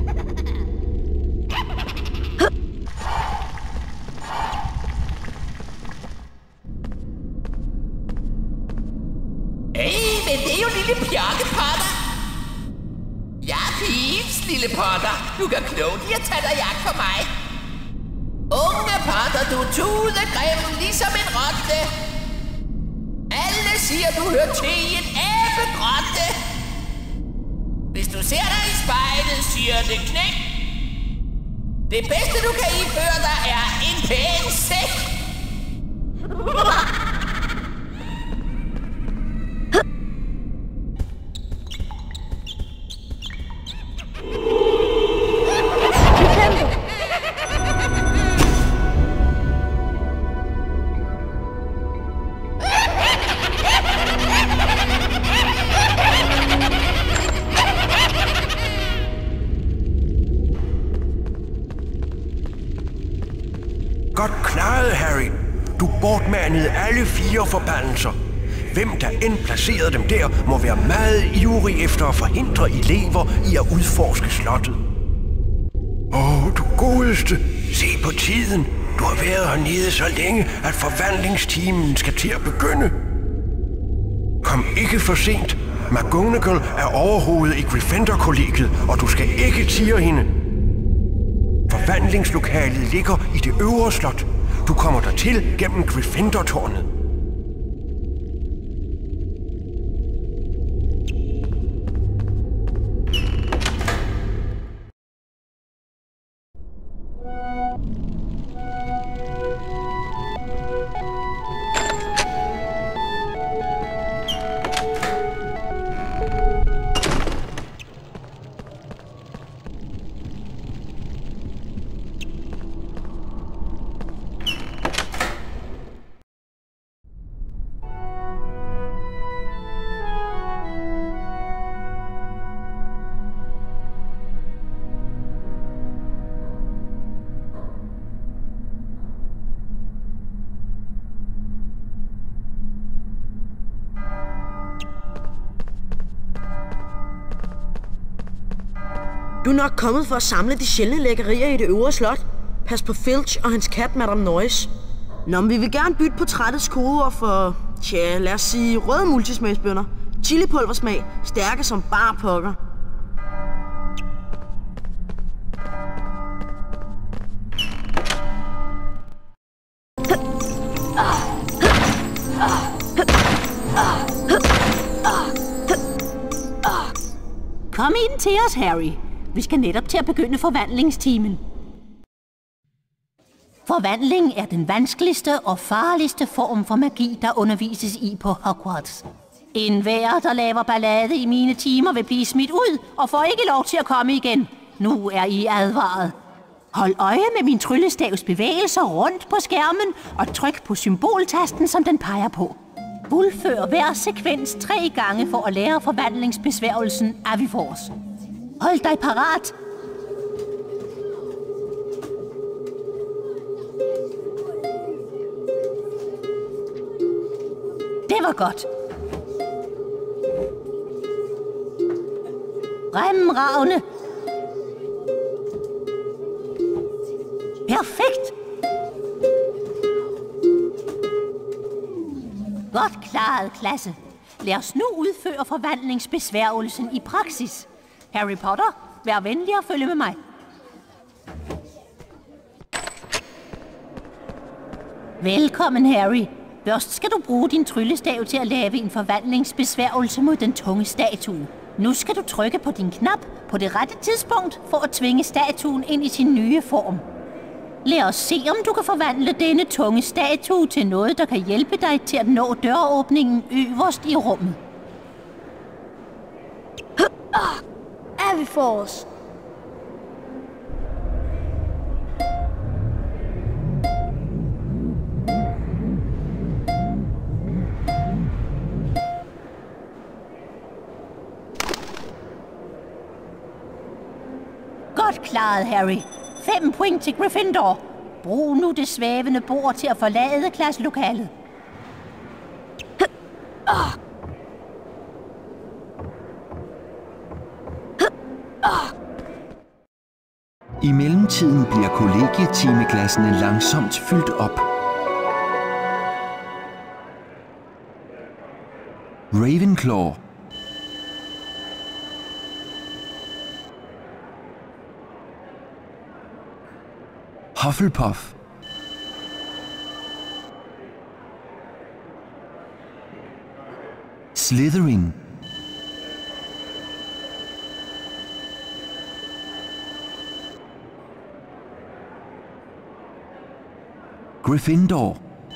Hey, men det er jo lille Bjarke Potter. Ja, Pips, lille Potter. Du kan klogt i at tage dig jagt for mig. Unge Potter, du tudegrim ligesom en rotte. Alle siger, du hører til i en abegrotte. Hvis du ser dig i spejlet, siger det knæk. Det bedste, du kan iføre dig, er en pæn sæk. klaret, Harry. Du bortmanede alle fire forbandelser. Hvem der end placerede dem der, må være meget ivrig efter at forhindre elever i at udforske slottet. Åh, oh, du godeste. Se på tiden. Du har været hernede så længe, at forvandlingstimen skal til at begynde. Kom ikke for sent. McGonagall er overhovedet i Gryffindor-kollegiet, og du skal ikke tirre hende. Forvandlingslokalet ligger i det øvre slot. Du kommer dertil gennem Gryffindor-tårnet. Du er nok kommet for at samle de sjældne lækkerier i det øvre slot. Pas på Filch og hans kat, Madame Noise. Nå, men vi vil gerne bytte portrættets kodeord for, tja, lad os sige røde multismagsbønner. Chilipulversmag, stærke som bare pokker. Kom ind til os, Harry. Vi skal netop til at begynde forvandlingstimen. Forvandling er den vanskeligste og farligste form for magi, der undervises i på Hogwarts. Enhver, der laver ballade i mine timer, vil blive smidt ud og får ikke lov til at komme igen. Nu er I advaret. Hold øje med min tryllestavs bevægelser rundt på skærmen og tryk på symboltasten, som den peger på. Fuldfør hver sekvens tre gange for at lære forvandlingsbesværgelsen Avifors. Hold dig parat. Det var godt. Fremragende. Perfekt. Godt klaret, klasse. Lad os nu udføre forvandlingsbesværgelsen i praksis. Harry Potter, vær venlig at følge med mig. Velkommen, Harry. Først skal du bruge din tryllestav til at lave en forvandlingsbesværgelse mod den tunge statue. Nu skal du trykke på din knap på det rette tidspunkt for at tvinge statuen ind i sin nye form. Lad os se, om du kan forvandle denne tunge statue til noget, der kan hjælpe dig til at nå døråbningen øverst i rummet. Avifors. Godt klaret, Harry. Fem point til Gryffindor. Brug nu det svævende bord til at forlade klasselokalet. I mellemtiden bliver kollegietimeglassene langsomt fyldt op. Ravenclaw. Hufflepuff. Slytherin. Gryffindor.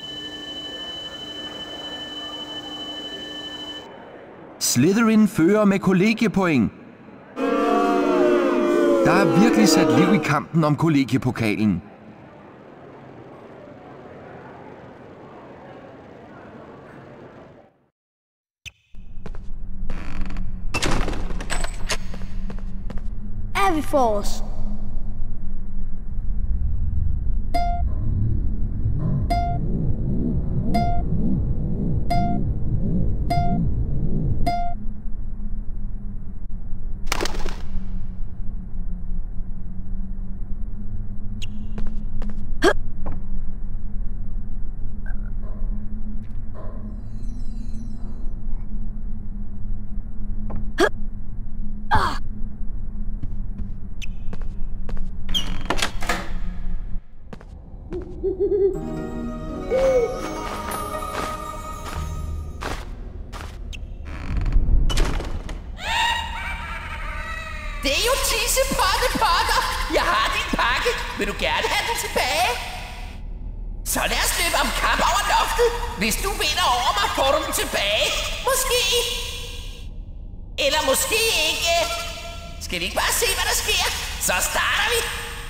Slytherin fører med kollegiepoint. Der er virkelig sat liv i kampen om kollegiepokalen. Avifors. Vil du gerne have den tilbage? Så lad os løbe om kamp over loftet. Hvis du vinder over mig, får du den tilbage. Måske. Eller måske ikke. Skal vi ikke bare se, hvad der sker? Så starter vi.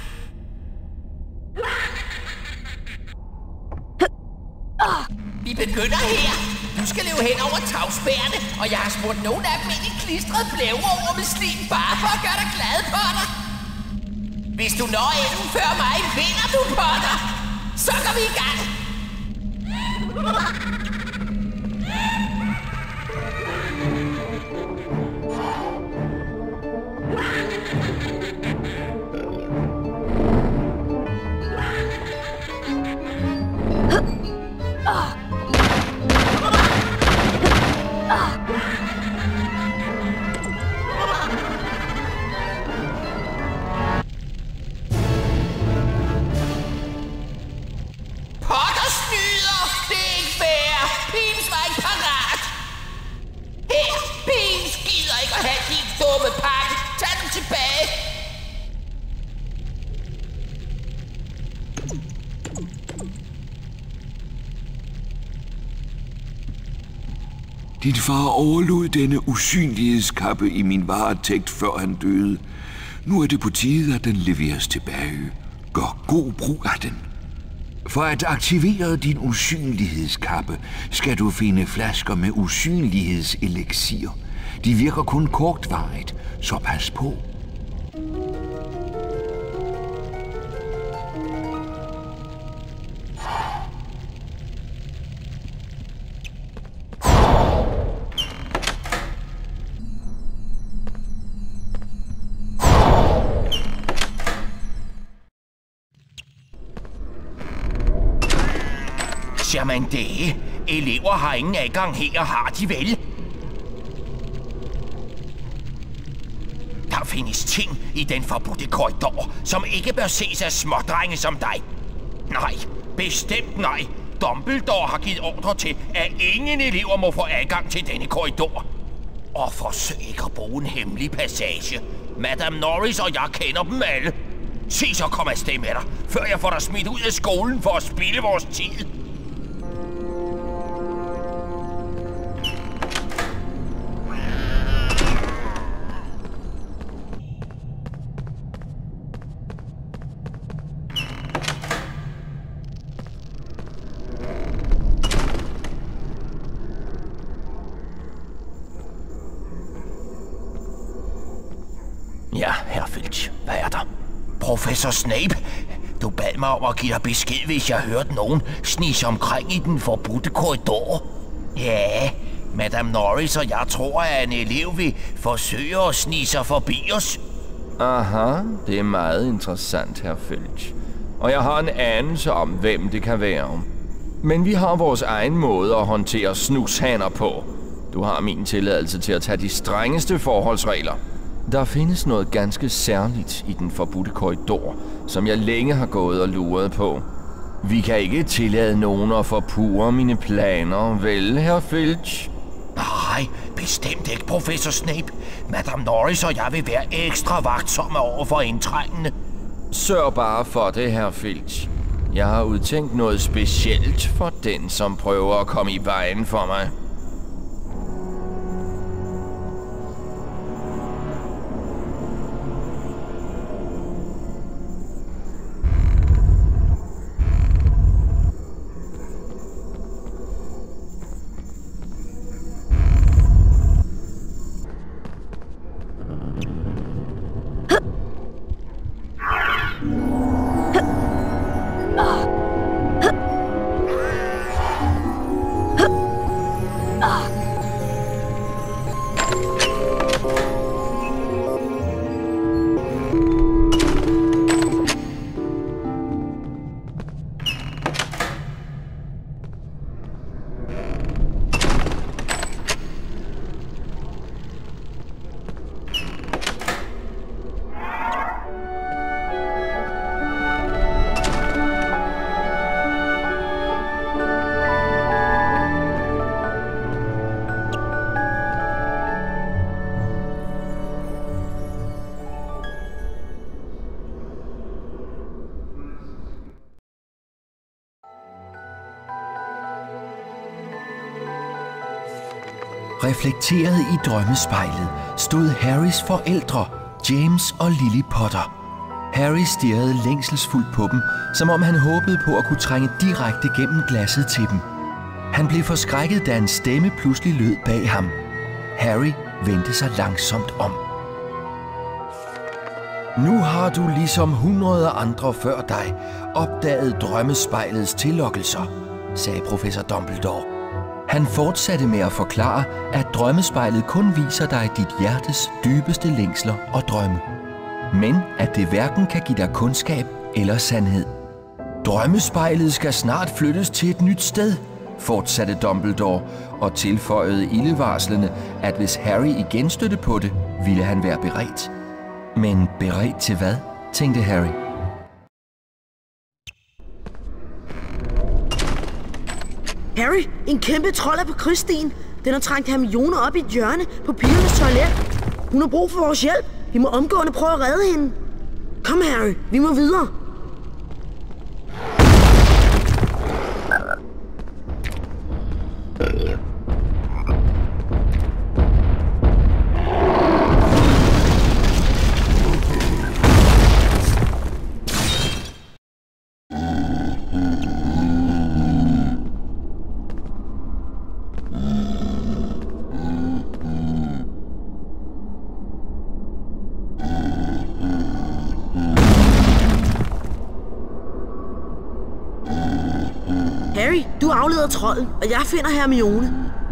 Vi begynder her. Du skal løbe hen over tagspærene, og jeg har smurt nogle af dem ind i klistret blæver over med slim, bare for at gøre dig glad, Potter. Hvis du når enden før mig, vinder du, Potter. Så går vi i gang. Din far overlod denne usynlighedskappe i min varetægt, før han døde. Nu er det på tide, at den leveres tilbage. Gør god brug af den. For at aktivere din usynlighedskappe, skal du finde flasker med usynlighedseliksir. De virker kun kortvarigt, så pas på. Jamen det, elever har ingen adgang her, har de vel? Der findes ting i den forbudte korridor, som ikke bør ses af smådrenge som dig. Nej, bestemt nej. Dumbledore har givet ordre til, at ingen elever må få adgang til denne korridor. Og forsøg ikke at bruge en hemmelig passage. Madame Norris og jeg kender dem alle. Se så kom afsted med dig, før jeg får dig smidt ud af skolen for at spilde vores tid. Ja, herr Filch. Hvad er der? Professor Snape, du bad mig om at give dig besked, hvis jeg hørte nogen snige omkring i den forbudte korridor. Ja, Madame Norris og jeg tror, at en elev vil forsøge at snige sig forbi os. Aha, det er meget interessant, herr Filch. Og jeg har en anelse om, hvem det kan være. Men vi har vores egen måde at håndtere snushaner på. Du har min tilladelse til at tage de strengeste forholdsregler. Der findes noget ganske særligt i den forbudte korridor, som jeg længe har gået og luret på. Vi kan ikke tillade nogen at forpurre mine planer, vel, herr Filch? Nej, bestemt ikke, professor Snape. Madame Norris og jeg vil være ekstra vagtsomme over for indtrængende. Sørg bare for det, herr Filch. Jeg har udtænkt noget specielt for den, som prøver at komme i vejen for mig. Reflekteret i drømmespejlet stod Harrys forældre, James og Lily Potter. Harry stirrede længselsfuldt på dem, som om han håbede på at kunne trænge direkte gennem glasset til dem. Han blev forskrækket, da en stemme pludselig lød bag ham. Harry vendte sig langsomt om. Nu har du ligesom hundrede andre før dig opdaget drømmespejlets tillokkelser, sagde professor Dumbledore. Han fortsatte med at forklare, at drømmespejlet kun viser dig dit hjertes dybeste længsler og drømme. Men at det hverken kan give dig kundskab eller sandhed. Drømmespejlet skal snart flyttes til et nyt sted, fortsatte Dumbledore og tilføjede ildevarslende, at hvis Harry igen stødte på det, ville han være beredt. Men beredt til hvad, tænkte Harry. Harry, en kæmpe trold er på krigsstien. Den har trængt Hermione op i et hjørne på pigernes toilet. Hun har brug for vores hjælp. Vi må omgående prøve at redde hende. Kom, Harry, vi må videre. Harry, du afleder trolden, og jeg finder Hermione.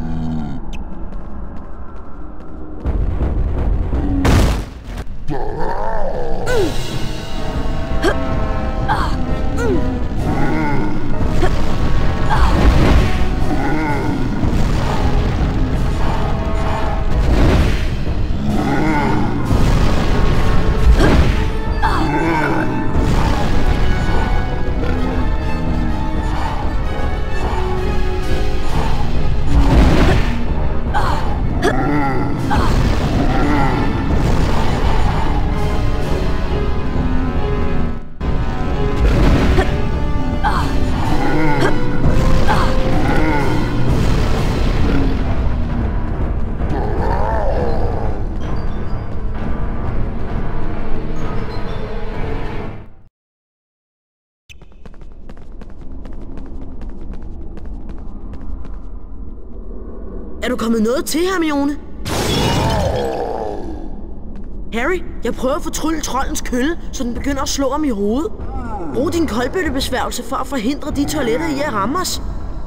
Er du kommet noget til, Hermione? Harry, jeg prøver at fortrylle troldens kølle, så den begynder at slå ham i hovedet. Brug din koldbøttebesværgelse for at forhindre de toiletter i at ramme os.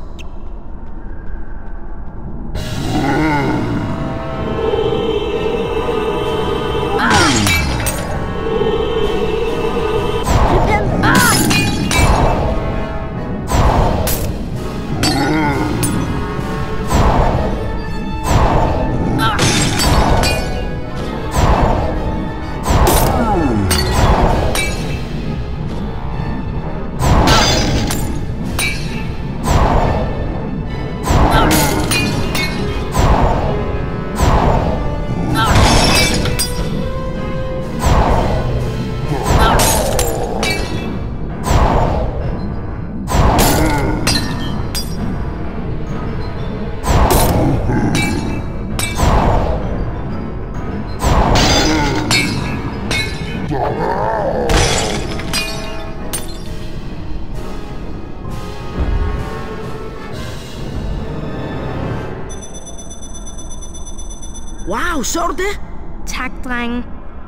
Wow, så du det? Tak, drenge.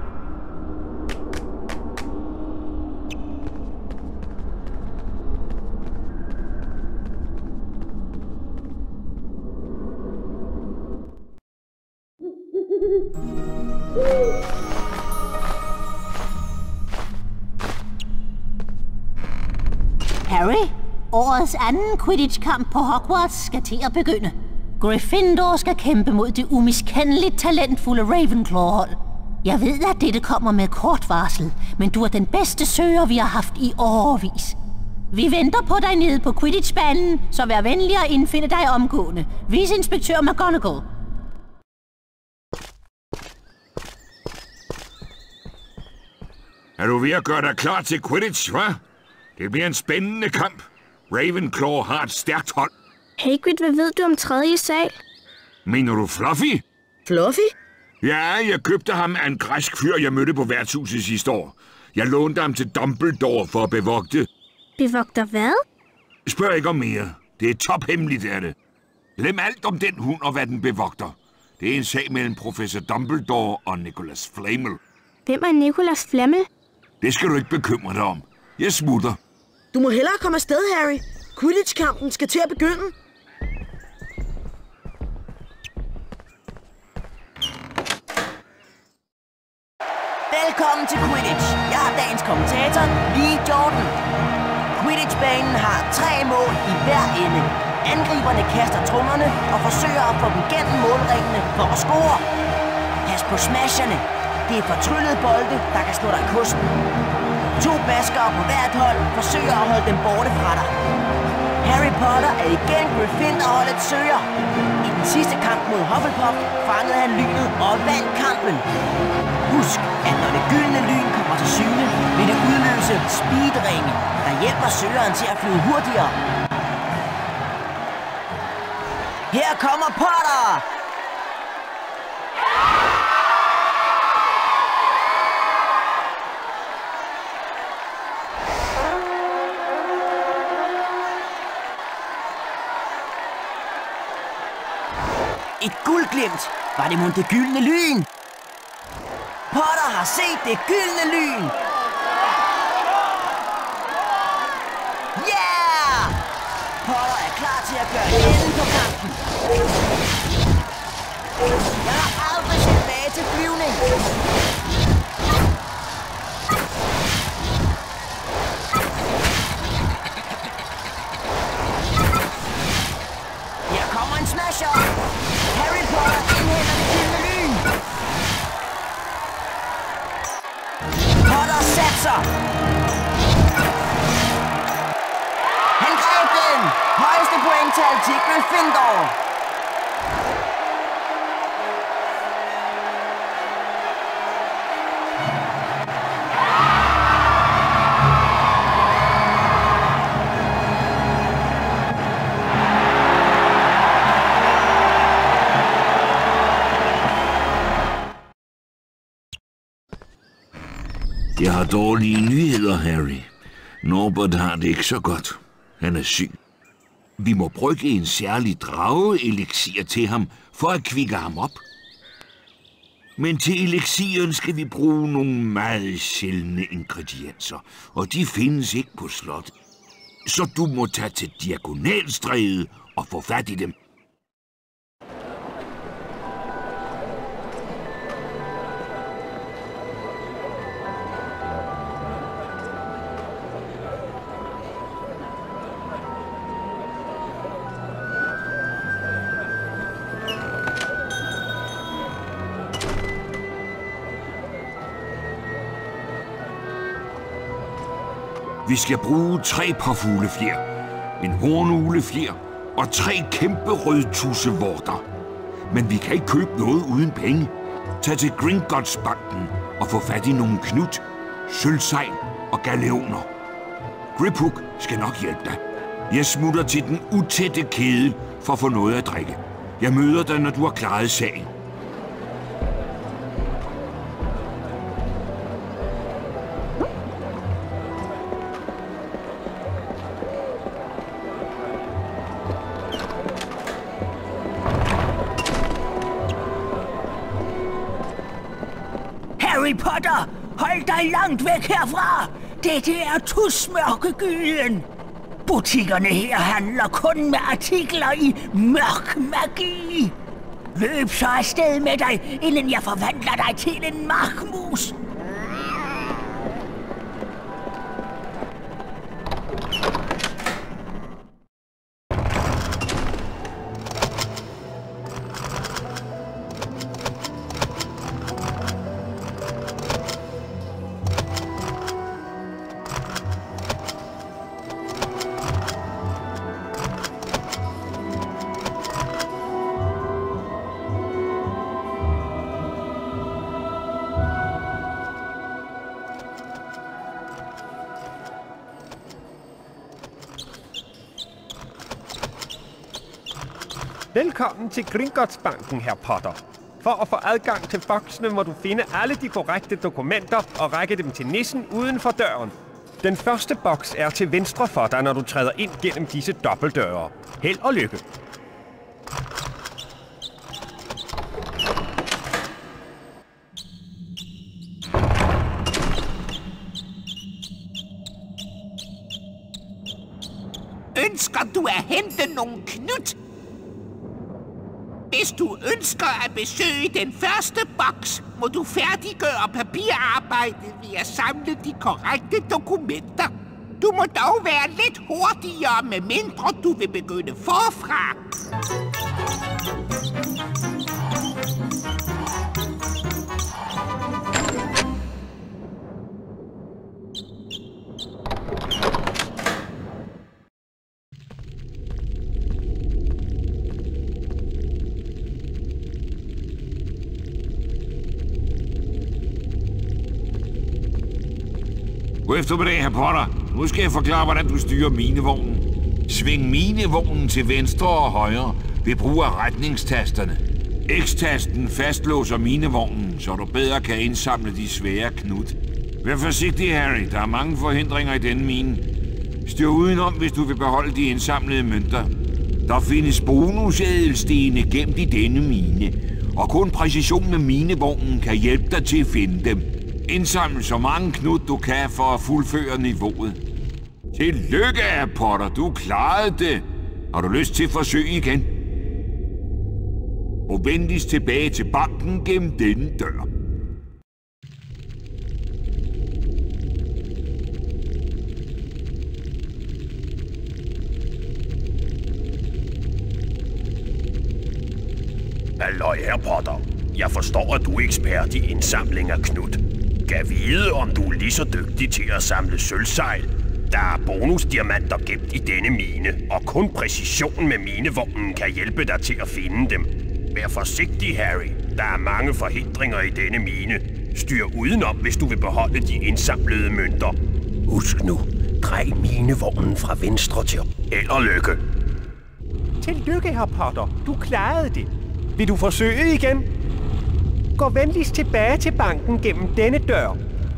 Harry, årets anden Quidditch-kamp på Hogwarts skal til at begynde. Gryffindor skal kæmpe mod det umiskendeligt talentfulde Ravenclaw-hold. Jeg ved, at dette kommer med kort varsel, men du er den bedste søger, vi har haft i årevis. Vi venter på dig nede på Quidditch-banen, så vær venlig at indfinde dig omgående. Viceinspektør McGonagall. Er du ved at gøre dig klar til Quidditch, hva'? Det bliver en spændende kamp. Ravenclaw har et stærkt hold. Hagrid, hvad ved du om tredje sal? Mener du Fluffy? Fluffy? Ja, jeg købte ham af en græsk fyr, jeg mødte på værtshuset sidste år. Jeg lånte ham til Dumbledore for at bevogte. Bevogter hvad? Spørg ikke om mere. Det er tophemmeligt, er det. Glem alt om den hund og hvad den bevogter. Det er en sag mellem professor Dumbledore og Nicholas Flamel. Hvem er Nicholas Flamel? Det skal du ikke bekymre dig om. Jeg smutter. Du må hellere komme afsted, Harry. Quidditch-kampen skal til at begynde. Velkommen til Quidditch. Jeg er dagens kommentator, Lee Jordan. Quidditch-banen har tre mål i hver ende. Angriberne kaster tromlerne og forsøger at få dem gennem målringene for at score. Pas på smasherne. Det er fortryllede bolde, der kan slå dig i kosten. To baskere på hvert hold forsøger at holde dem borte fra dig. Harry Potter er igen Gryffindor-holdets søger. I den sidste kamp mod Hufflepuff fangede han lynet og vandt kampen. Husk, at når det gyldne lyn kommer til syne, vil det udløse speedringen, der hjælper søgeren til at flyve hurtigere. Her kommer Potter! Et guldglimt. Var det mon det gyldne lyn? Potter har set det gyldne lyn! Yeah! Potter er klar til at gøre enden på kampen. Jeg har aldrig set tilbage til flyvning. Her kommer en smasher. Harry Potter indhenter det gyldne lyn. Potter satser. Han greb den. Højeste pointtal til Gryffindor. Jeg har dårlige nyheder, Harry. Norbert har det ikke så godt. Han er syg. Vi må brygge en særlig drageeliksir til ham, for at kvikke ham op. Men til eliksiren skal vi bruge nogle meget sjældne ingredienser, og de findes ikke på slottet. Så du må tage til Diagonalstræde og få fat i dem. Vi skal bruge tre par fuglefjer, en hornuglefjer og tre kæmpe rødtussevorter. Men vi kan ikke købe noget uden penge. Tag til Gringotts-banken og få fat i nogle knut, sølvsejl og galeoner. Griphook skal nok hjælpe dig. Jeg smutter til den utætte kedel for at få noget at drikke. Jeg møder dig, når du har klaret sagen. Harry Potter, hold dig langt væk herfra! Dette er tusmørkegylden. Butikkerne her handler kun med artikler i mørk magi. Løb så afsted med dig, inden jeg forvandler dig til en markmus. Velkommen til Gringottsbanken, herr Potter. For at få adgang til boksene må du finde alle de korrekte dokumenter og række dem til nissen uden for døren. Den første boks er til venstre for dig, når du træder ind gennem disse dobbeltdøre. Held og lykke. Ønsker du at hente nogle Knut? Hvis du ønsker at besøge den første boks, må du færdiggøre papirarbejdet ved at samle de korrekte dokumenter. Du må dog være lidt hurtigere, medmindre du vil begynde forfra. God eftermiddag, herr Potter. Nu skal jeg forklare, hvordan du styrer minevognen. Sving minevognen til venstre og højre ved brug af retningstasterne. X-tasten fastlåser minevognen, så du bedre kan indsamle de svære knut. Vær forsigtig, Harry. Der er mange forhindringer i denne mine. Styr udenom, hvis du vil beholde de indsamlede mønter. Der findes bonusædelstene gemt i denne mine, og kun præcision med minevognen kan hjælpe dig til at finde dem. Indsamle så mange knut du kan for at fuldføre niveauet. Tillykke, herr Potter. Du klarede det. Har du lyst til at forsøge igen? Og venligst tilbage til banken gennem denne dør. Halløj, herr Potter. Jeg forstår, at du er ekspert i indsamling af knut. Kan vide, om du er lige så dygtig til at samle sølvsejl. Der er bonusdiamanter gemt i denne mine, og kun præcision med minevognen kan hjælpe dig til at finde dem. Vær forsigtig, Harry. Der er mange forhindringer i denne mine. Styr udenom, hvis du vil beholde de indsamlede mønter. Husk nu, drej minevognen fra venstre til held og lykke. Tillykke, herr Potter. Du klarede det. Vil du forsøge igen? Gå venligst tilbage til banken gennem denne dør.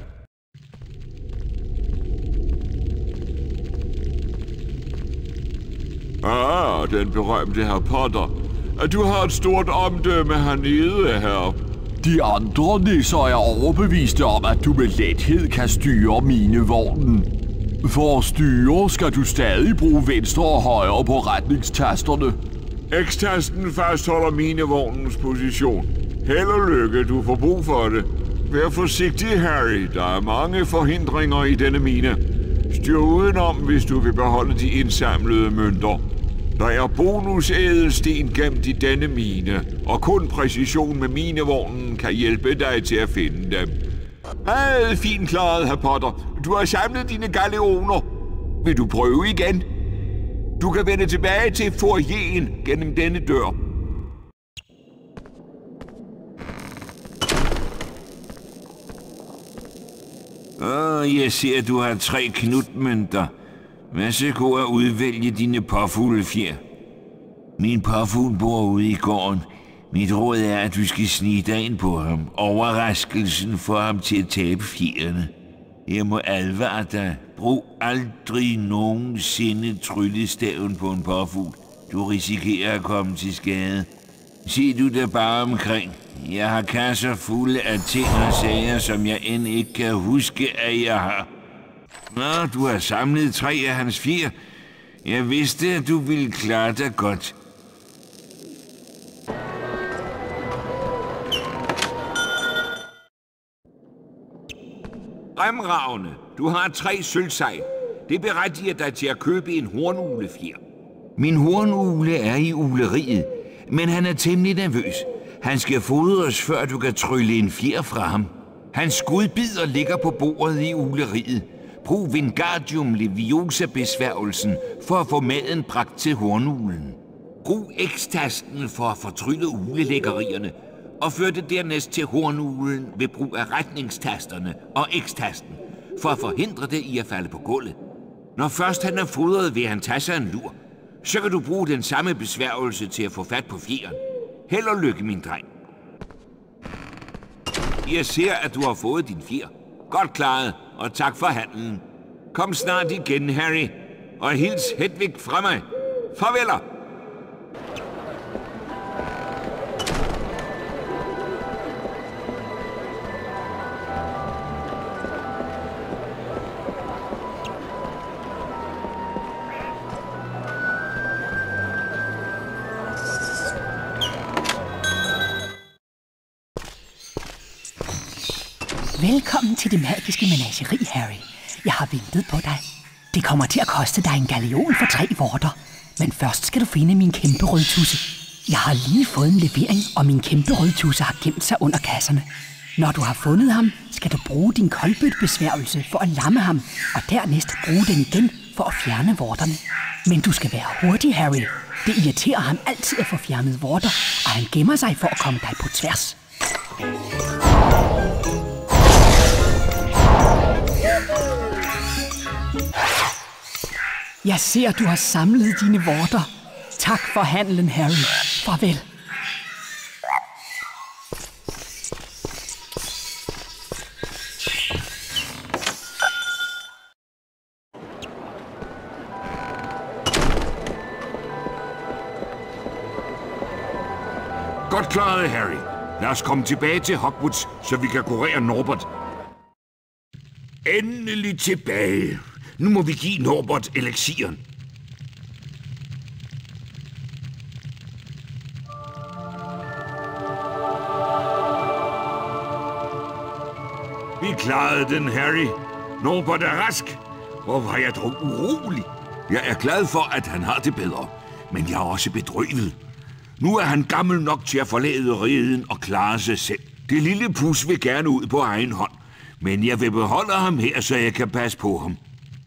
Ah, den berømte herr Potter. Du har et stort omdømme hernede, herre. De andre nisser er overbeviste om, at du med lethed kan styre minevognen. For at styre skal du stadig bruge venstre og højre på retningstasterne. X-tasten fastholder minevognens position. Held og lykke, du får brug for det. Vær forsigtig, Harry. Der er mange forhindringer i denne mine. Styr udenom, hvis du vil beholde de indsamlede mønter. Der er bonusædelsten gemt i denne mine, og kun præcision med minevognen kan hjælpe dig til at finde dem. Hey, fint klaret, herr Potter. Du har samlet dine galeoner. Vil du prøve igen? Du kan vende tilbage til foyeren gennem denne dør. Åh, oh, jeg ser, at du har tre knutmønter. Vær så god at udvælge dine påfuglefjer. Min påfugl bor ude i gården. Mit råd er, at du skal snige dig ind på ham. Overraskelsen får ham til at tabe fjerne. Jeg må advare dig. Brug aldrig nogensinde tryllestaven på en påfugl. Du risikerer at komme til skade. Se du der bare omkring. Jeg har kasser fulde af ting og sager, som jeg end ikke kan huske, at jeg har. Nå, du har samlet tre af hans fjer. Jeg vidste, at du ville klare dig godt. Fremragende. Du har tre sølvsejl. Det berettiger dig til at købe en hornulefjer. Min hornugle er i ugleriet, men han er temmelig nervøs. Han skal fodres, før du kan trylle en fjer fra ham. Hans skudbider ligger på bordet i ugleriet. Brug Wingardium Leviosa-besværgelsen for at få maden bragt til hornuglen. Brug X-tasten for at fortrylle uglelæggerierne, og før det dernæst til hornuglen ved brug af retningstasterne og X-tasten, for at forhindre det i at falde på gulvet. Når først han er fodret, vil han tage sig en lur. så kan du bruge den samme besværgelse til at få fat på fjeren. Held og lykke, min dreng. Jeg ser, at du har fået din fjer. Godt klaret, og tak for handlen. Kom snart igen, Harry, og hils Hedvig fra mig. Farveler! Velkommen til det magiske menageri, Harry. Jeg har ventet på dig. Det kommer til at koste dig en galleon for tre vorter. Men først skal du finde min kæmpe rødtusse. Jeg har lige fået en levering, og min kæmpe rødtusse har gemt sig under kasserne. Når du har fundet ham, skal du bruge din koldbøtbesværgelse for at lamme ham, og dernæst bruge den igen for at fjerne vorterne. Men du skal være hurtig, Harry. Det irriterer ham altid at få fjernet vorter, og han gemmer sig for at komme dig på tværs. Jeg ser, du har samlet dine vorter. Tak for handlen, Harry. Farvel. Godt klaret, Harry. Lad os komme tilbage til Hogwarts, så vi kan kurere Norbert. Endelig tilbage. Nu må vi give Norbert elixiren. Vi klarede den, Harry. Norbert er rask. Hvor var jeg dog urolig. Jeg er glad for, at han har det bedre. Men jeg er også bedrøvet. Nu er han gammel nok til at forlade reden og klare sig selv. Det lille pus vil gerne ud på egen hånd. Men jeg vil beholde ham her, så jeg kan passe på ham.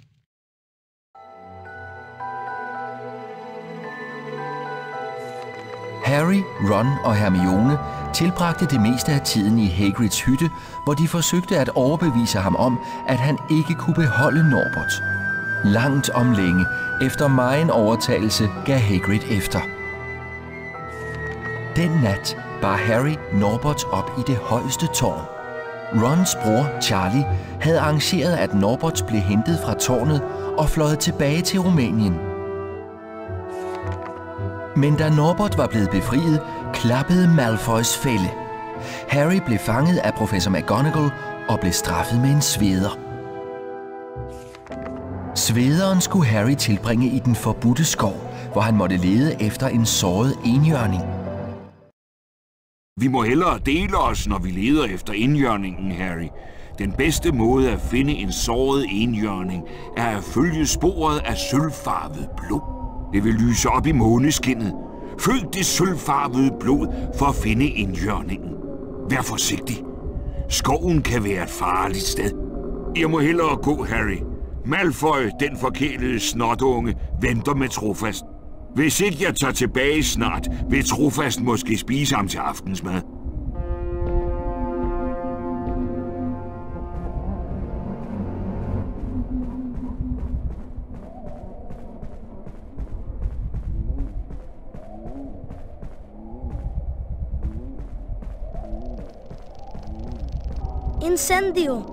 Harry, Ron og Hermione tilbragte det meste af tiden i Hagrids hytte, hvor de forsøgte at overbevise ham om, at han ikke kunne beholde Norbert. Langt om længe, efter megen overtagelse, gav Hagrid efter. Den nat bar Harry Norbert op i det højeste tårn. Rons bror, Charlie, havde arrangeret, at Norbert blev hentet fra tårnet og fløjet tilbage til Rumænien. Men da Norbert var blevet befriet, klappede Malfoys fælde. Harry blev fanget af professor McGonagall og blev straffet med en sveder. Svederen skulle Harry tilbringe i den forbudte skov, hvor han måtte lede efter en såret enhjørning. Vi må hellere dele os, når vi leder efter enhjørningen, Harry. Den bedste måde at finde en såret enhjørning er at følge sporet af sølvfarvet blod. Det vil lyse op i måneskinnet. Følg det sølvfarvede blod for at finde enhjørningen. Vær forsigtig. Skoven kan være et farligt sted. Jeg må hellere gå, Harry. Malfoy, den forkælede snotunge, venter med Trofast. Hvis ikke jeg tager tilbage snart, vil Trofast måske spise ham til aftensmad. Incendio.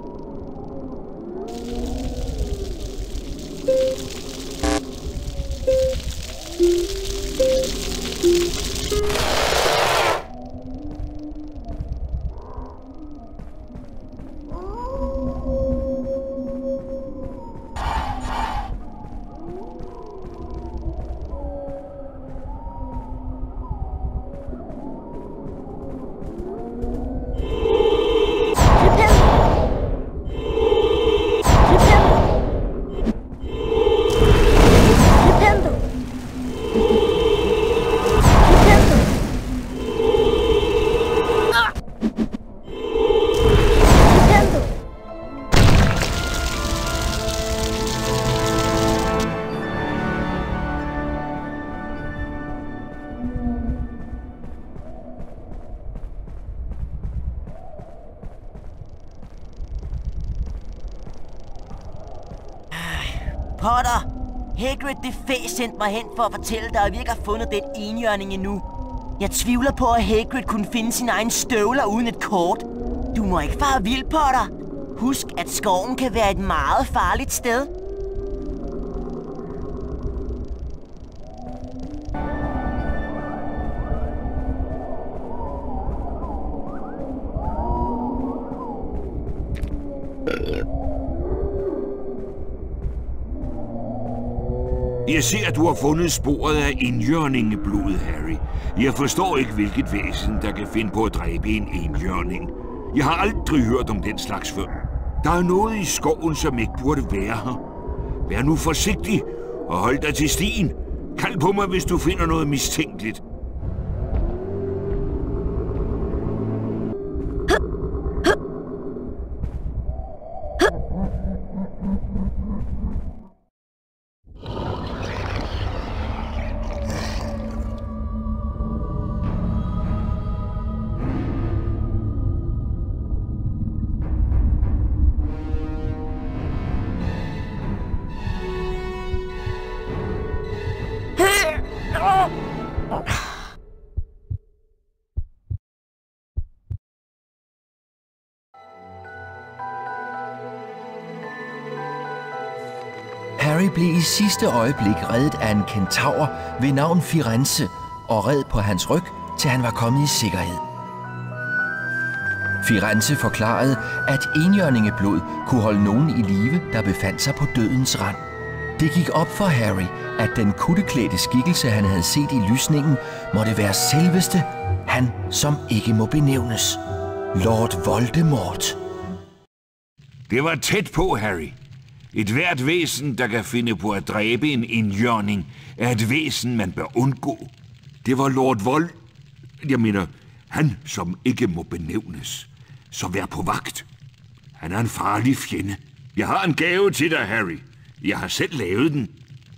Potter, Hagrid det fæ sendte mig hen for at fortælle dig, at vi ikke har fundet den enhjørning endnu. Jeg tvivler på, at Hagrid kunne finde sine egne støvler uden et kort. Du må ikke fare vild, Potter. Husk, at skoven kan være et meget farligt sted. Jeg ser, at du har fundet sporet af enhjørningeblod, Harry. Jeg forstår ikke, hvilket væsen, der kan finde på at dræbe en enhjørning. Jeg har aldrig hørt om den slags før. Der er noget i skoven, som ikke burde være her. Vær nu forsigtig og hold dig til stien. Kald på mig, hvis du finder noget mistænkeligt. Harry blev i sidste øjeblik reddet af en kentaur ved navn Firenze og red på hans ryg, til han var kommet i sikkerhed. Firenze forklarede, at enhjørningeblod kunne holde nogen i live, der befandt sig på dødens rand. Det gik op for Harry, at den kutteklædte skikkelse, han havde set i lysningen, måtte være selveste, han som ikke må benævnes. Lord Voldemort. Det var tæt på, Harry. Et hvert væsen, der kan finde på at dræbe en enhjørning, er et væsen, man bør undgå. Det var Lord Vold... Jeg mener, han som ikke må benævnes. Så vær på vagt. Han er en farlig fjende. Jeg har en gave til dig, Harry. Jeg har selv lavet den.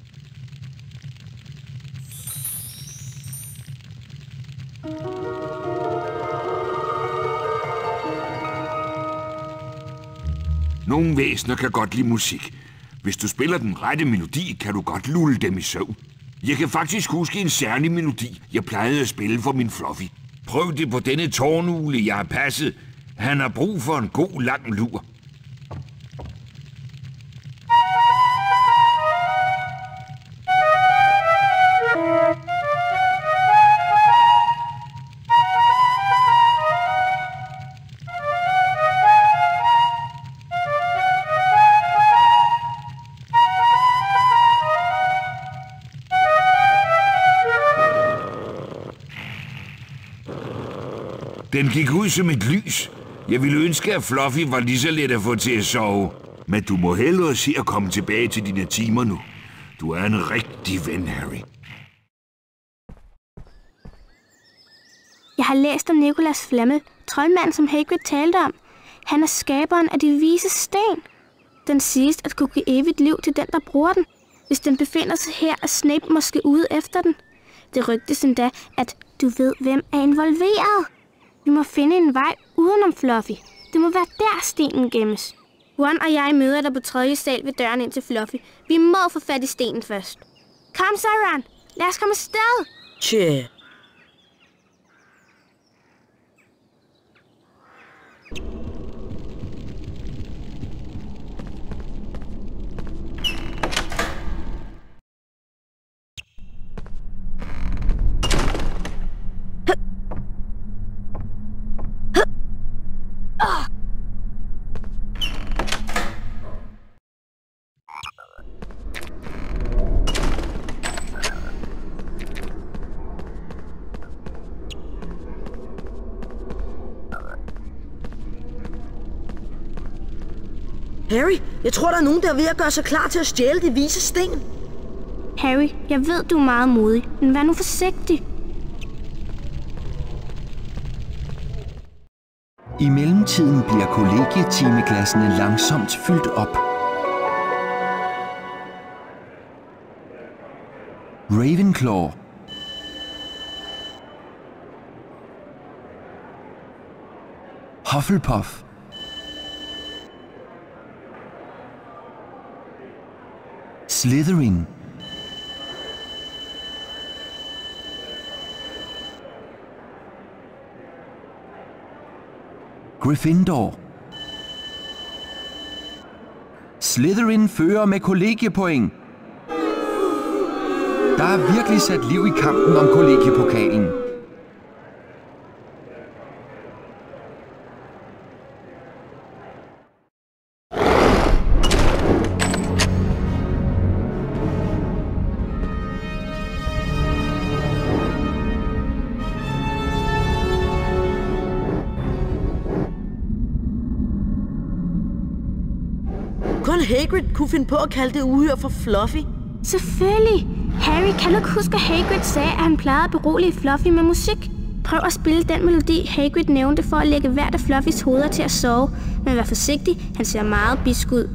Nogle væsener kan godt lide musik. Hvis du spiller den rette melodi, kan du godt lulle dem i søvn. Jeg kan faktisk huske en særlig melodi, jeg plejede at spille for min Fluffy. Prøv det på denne tårnugle, jeg har passet. Han har brug for en god lang lur. Den gik ud som et lys. Jeg ville ønske, at Fluffy var lige så let at få til at sove. Men du må hellere se at komme tilbage til dine timer nu. Du er en rigtig ven, Harry. Jeg har læst om Nicholas Flamel, troldmanden, som Hagrid talte om. Han er skaberen af de vise sten. Den siges at kunne give evigt liv til den, der bruger den. Hvis den befinder sig her, er Snape måske ude efter den. Det rygtes endda, at du ved, hvem er involveret. Vi må finde en vej udenom Fluffy. Det må være der, stenen gemmes. Ron og jeg møder dig på tredje sal ved døren ind til Fluffy. Vi må få fat i stenen først. Kom så, Ron. Lad os komme afsted. Tjæ. Harry, jeg tror, der er nogen, der er ved at gøre sig klar til at stjæle de vise sten. Harry, jeg ved, du er meget modig, men vær nu forsigtig. I mellemtiden bliver kollegietimeglassene langsomt fyldt op. Ravenclaw. Hufflepuff. Slytherin. Gryffindor. Slytherin fører med kollegiepoint. Der er virkelig sat liv i kampen om kollegiepokalen. Kun Hagrid kunne finde på at kalde det uhyre for Fluffy. Selvfølgelig. Harry, kan du ikke huske, at Hagrid sagde, at han plejede at berolige Fluffy med musik? Prøv at spille den melodi, Hagrid nævnte for at lægge hvert af Fluffys hoveder til at sove. Men vær forsigtig, han ser meget bisk ud.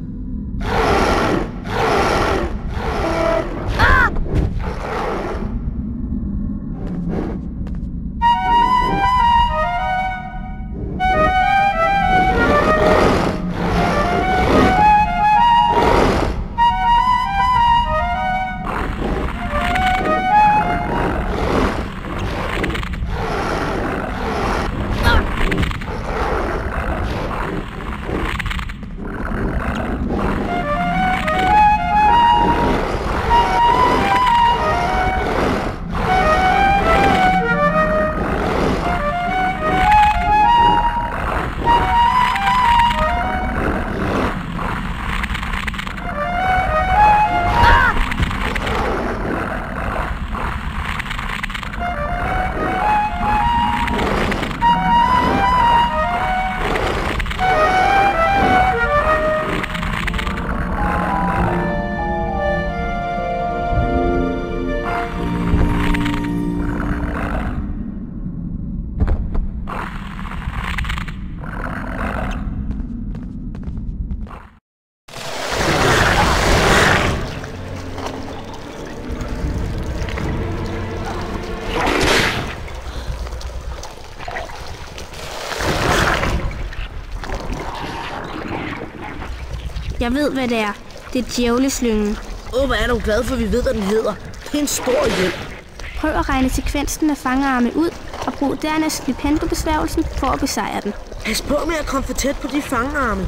Jeg ved, hvad det er. Det er djævleslyngen. Åh, oh, hvor er du glad for, at vi ved, hvad den hedder. Det er en stor hjælp. Prøv at regne sekvensen af fangerarme ud, og brug dernæst Flipendo-besværgelsen for at besejre den. Pas på med at komme for tæt på de fangerarme.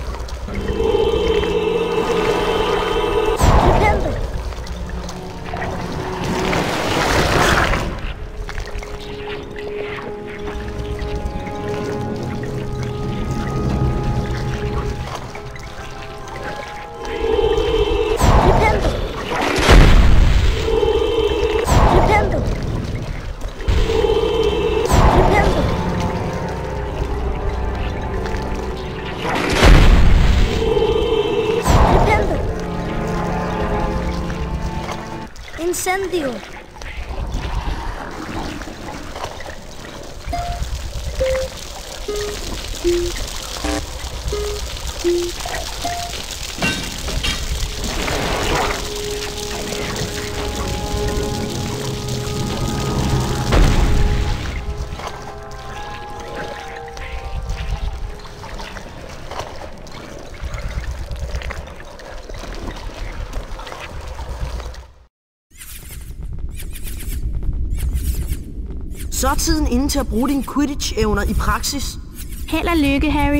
Flipendo! Incendio! Så er tiden inde til at bruge dine Quidditch-evner i praksis. Held og lykke, Harry.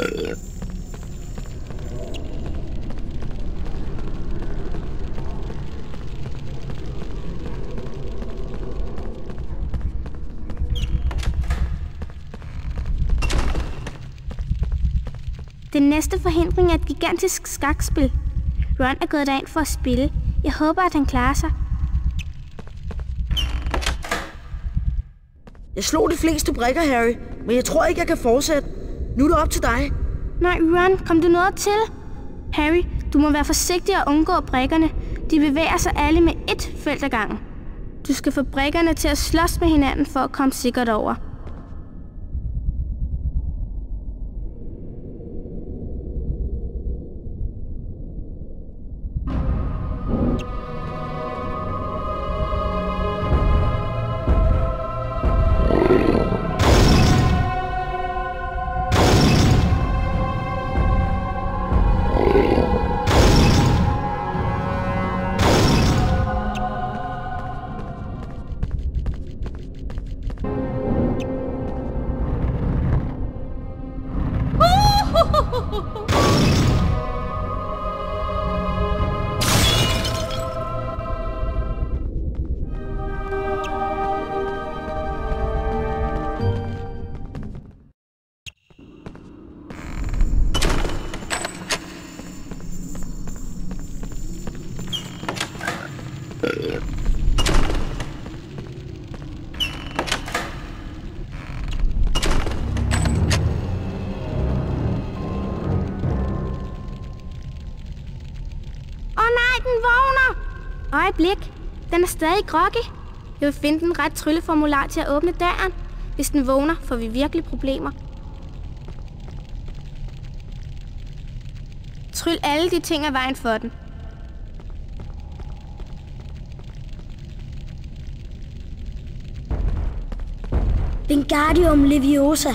Den næste forhindring er et gigantisk skakspil. Ron er gået derind for at spille. Jeg håber, at han klarer sig. Jeg slog de fleste brikker, Harry, men jeg tror ikke, jeg kan fortsætte. Nu er det op til dig. Nej, Ron, kom du noget til? Harry, du må være forsigtig at undgå brikkerne. De bevæger sig alle med ét felt ad gangen. Du skal få brikkerne til at slås med hinanden for at komme sikkert over. Øjeblik. Den er stadig groggy. Jeg vil finde den ret trylleformular til at åbne døren. Hvis den vågner, får vi virkelig problemer. Tryl alle de ting af vejen for den. Wingardium Leviosa.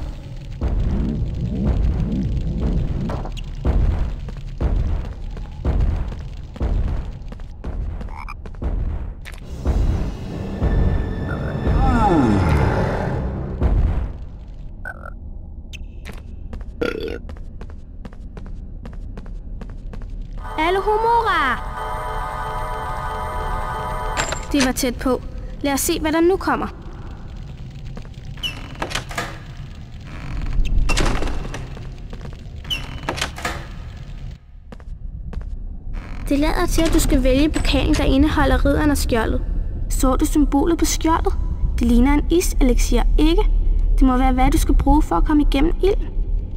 Alohomora! Det var tæt på. Lad os se, hvad der nu kommer. Det lader til, at du skal vælge pokalen, der indeholder ridderen og skjoldet. Så du symbolet på skjoldet? Det ligner en iseliksir, ikke? Det må være, hvad du skal bruge for at komme igennem ilden.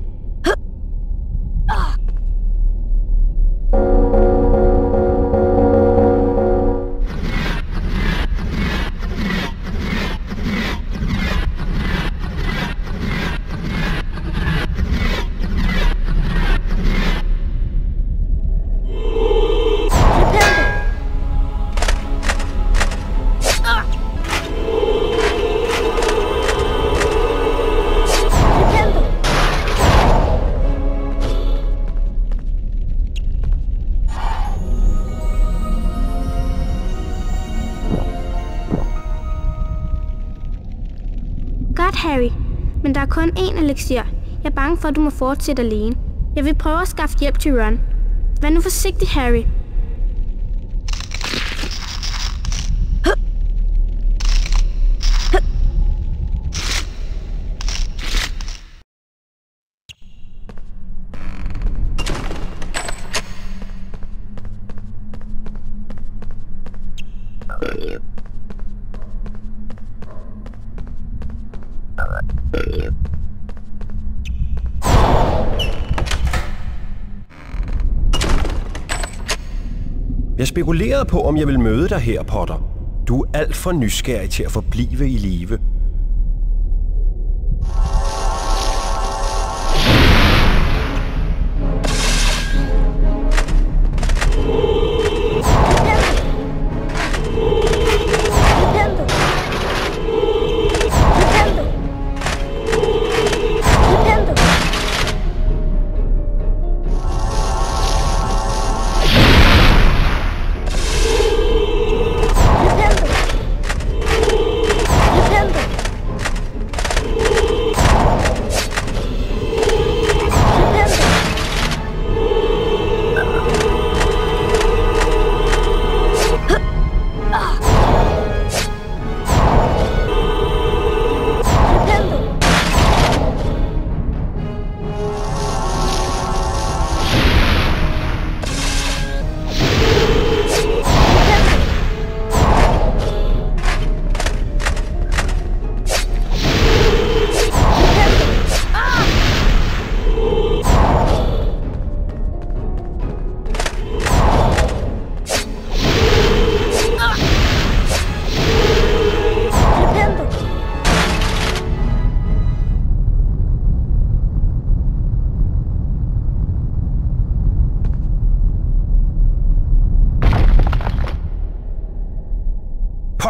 Harry, men der er kun én eliksir. Jeg er bange for, at du må fortsætte alene. Jeg vil prøve at skaffe hjælp til Ron. Vær nu forsigtig, Harry. Jeg spekulerede på, om jeg vil møde dig her, Potter. Du er alt for nysgerrig til at forblive i live. Nintendo!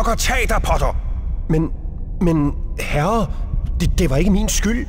pokker tag dig, Potter! Men, men herre, det, det var ikke min skyld.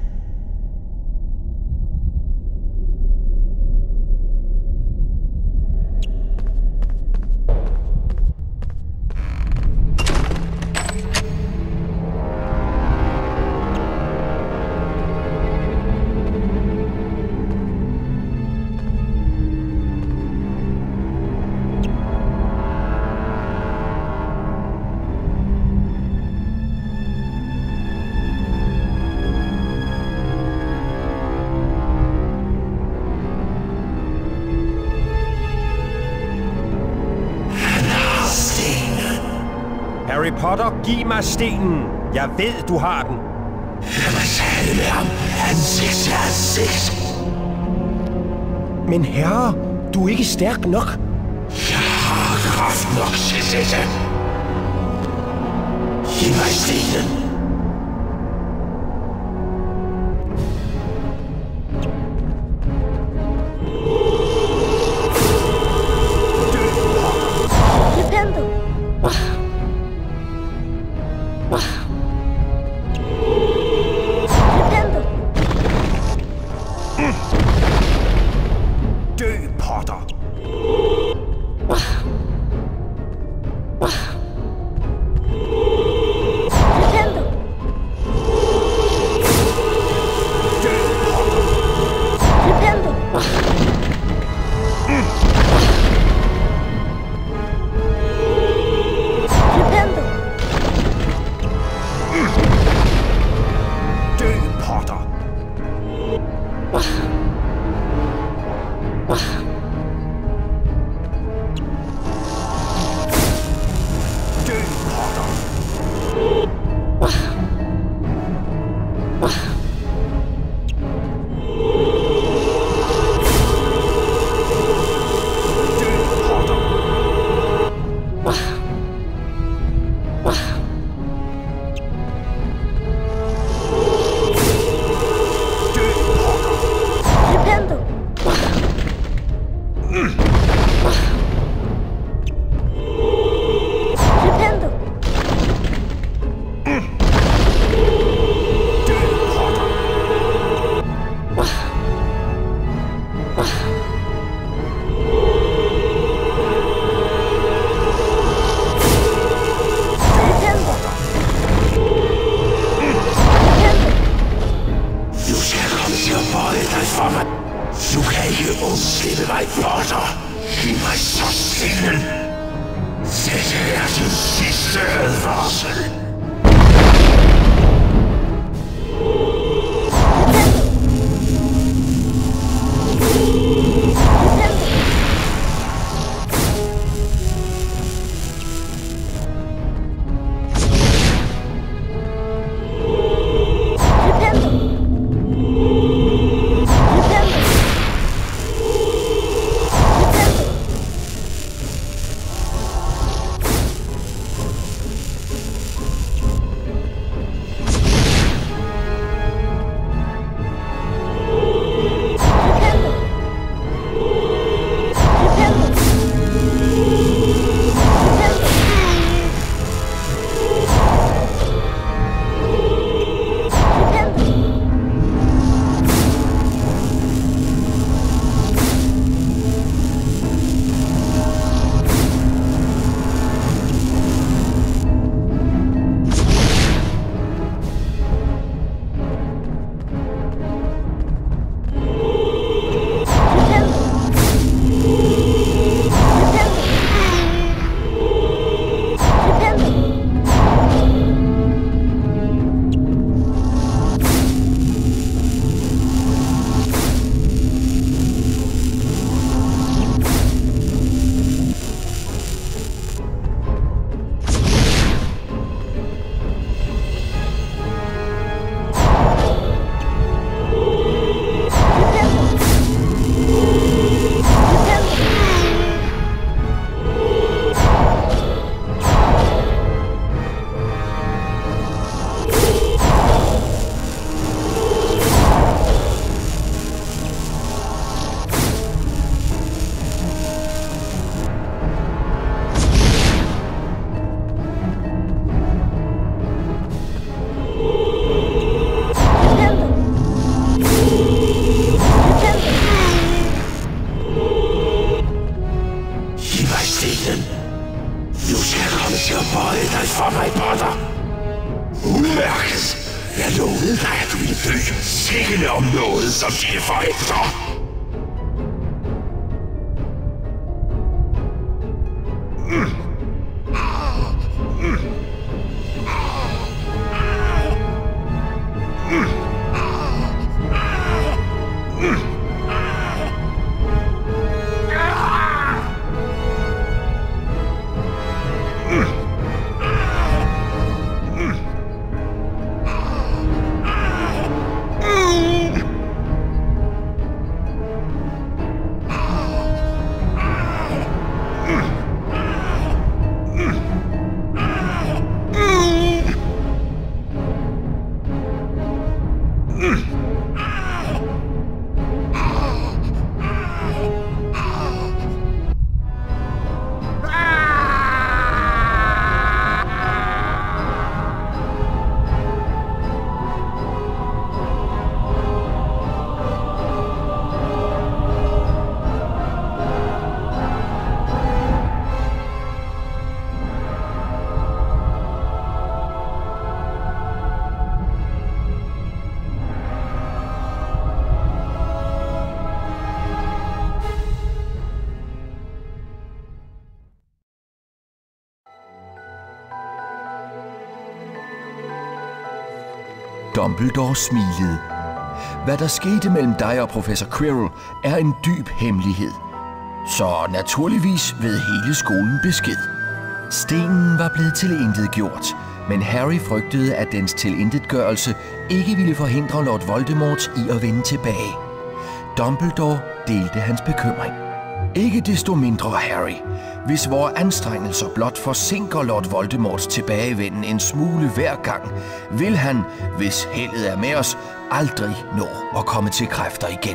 Harry Potter, giv mig stenen. Jeg ved, du har den. Jeg må tale med ham ansigt til ansigt. Men herre, du er ikke stærk nok. Jeg har kraft nok til dette. Giv mig stenen. de var i stenen. Nu skal jeg komme til at bøje dig for mig, Potter. Udmærket. Jeg lovede dig, at du ville dø, sikkert om noget som dine forældre. Mm. Mm. Dumbledore smilede. Hvad der skete mellem dig og professor Quirrell er en dyb hemmelighed. Så naturligvis ved hele skolen besked. Stenen var blevet tilintetgjort, men Harry frygtede, at dens tilintetgørelse ikke ville forhindre Lord Voldemort i at vende tilbage. Dumbledore delte hans bekymring. Ikke desto mindre, Harry. Hvis vores anstrengelser blot forsinker Lord Voldemorts tilbagevenden en smule hver gang, vil han, hvis heldet er med os, aldrig nå at komme til kræfter igen.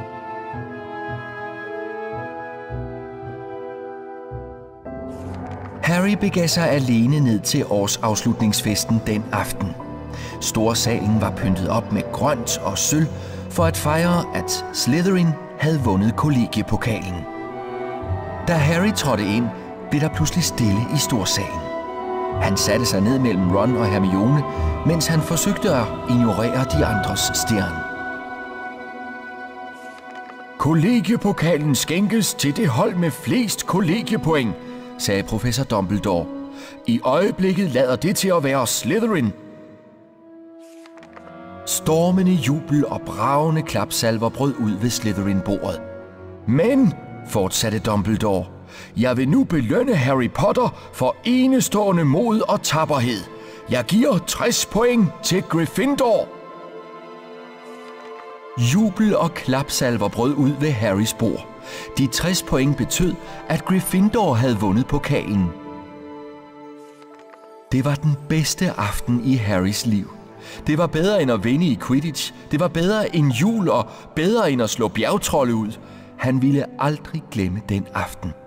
Harry begav sig alene ned til årsafslutningsfesten den aften. Storsalen var pyntet op med grønt og sølv for at fejre, at Slytherin havde vundet kollegiepokalen. Da Harry trådte ind, blev der pludselig stille i storsalen. Han satte sig ned mellem Ron og Hermione, mens han forsøgte at ignorere de andres stjerne. Kollegiepokalen skænkes til det hold med flest kollegiepoint, sagde professor Dumbledore. I øjeblikket lader det til at være Slytherin. Stormende jubel og bragende klapsalver brød ud ved Slytherin-bordet. Men, fortsatte Dumbledore, jeg vil nu belønne Harry Potter for enestående mod og tapperhed. Jeg giver tres point til Gryffindor. Jubel og klapsalver brød ud ved Harrys bord. De tres point betød, at Gryffindor havde vundet pokalen. Det var den bedste aften i Harrys liv. Det var bedre end at vinde i Quidditch. Det var bedre end jul og bedre end at slå bjergtrolde ud. Han ville aldrig glemme den aften.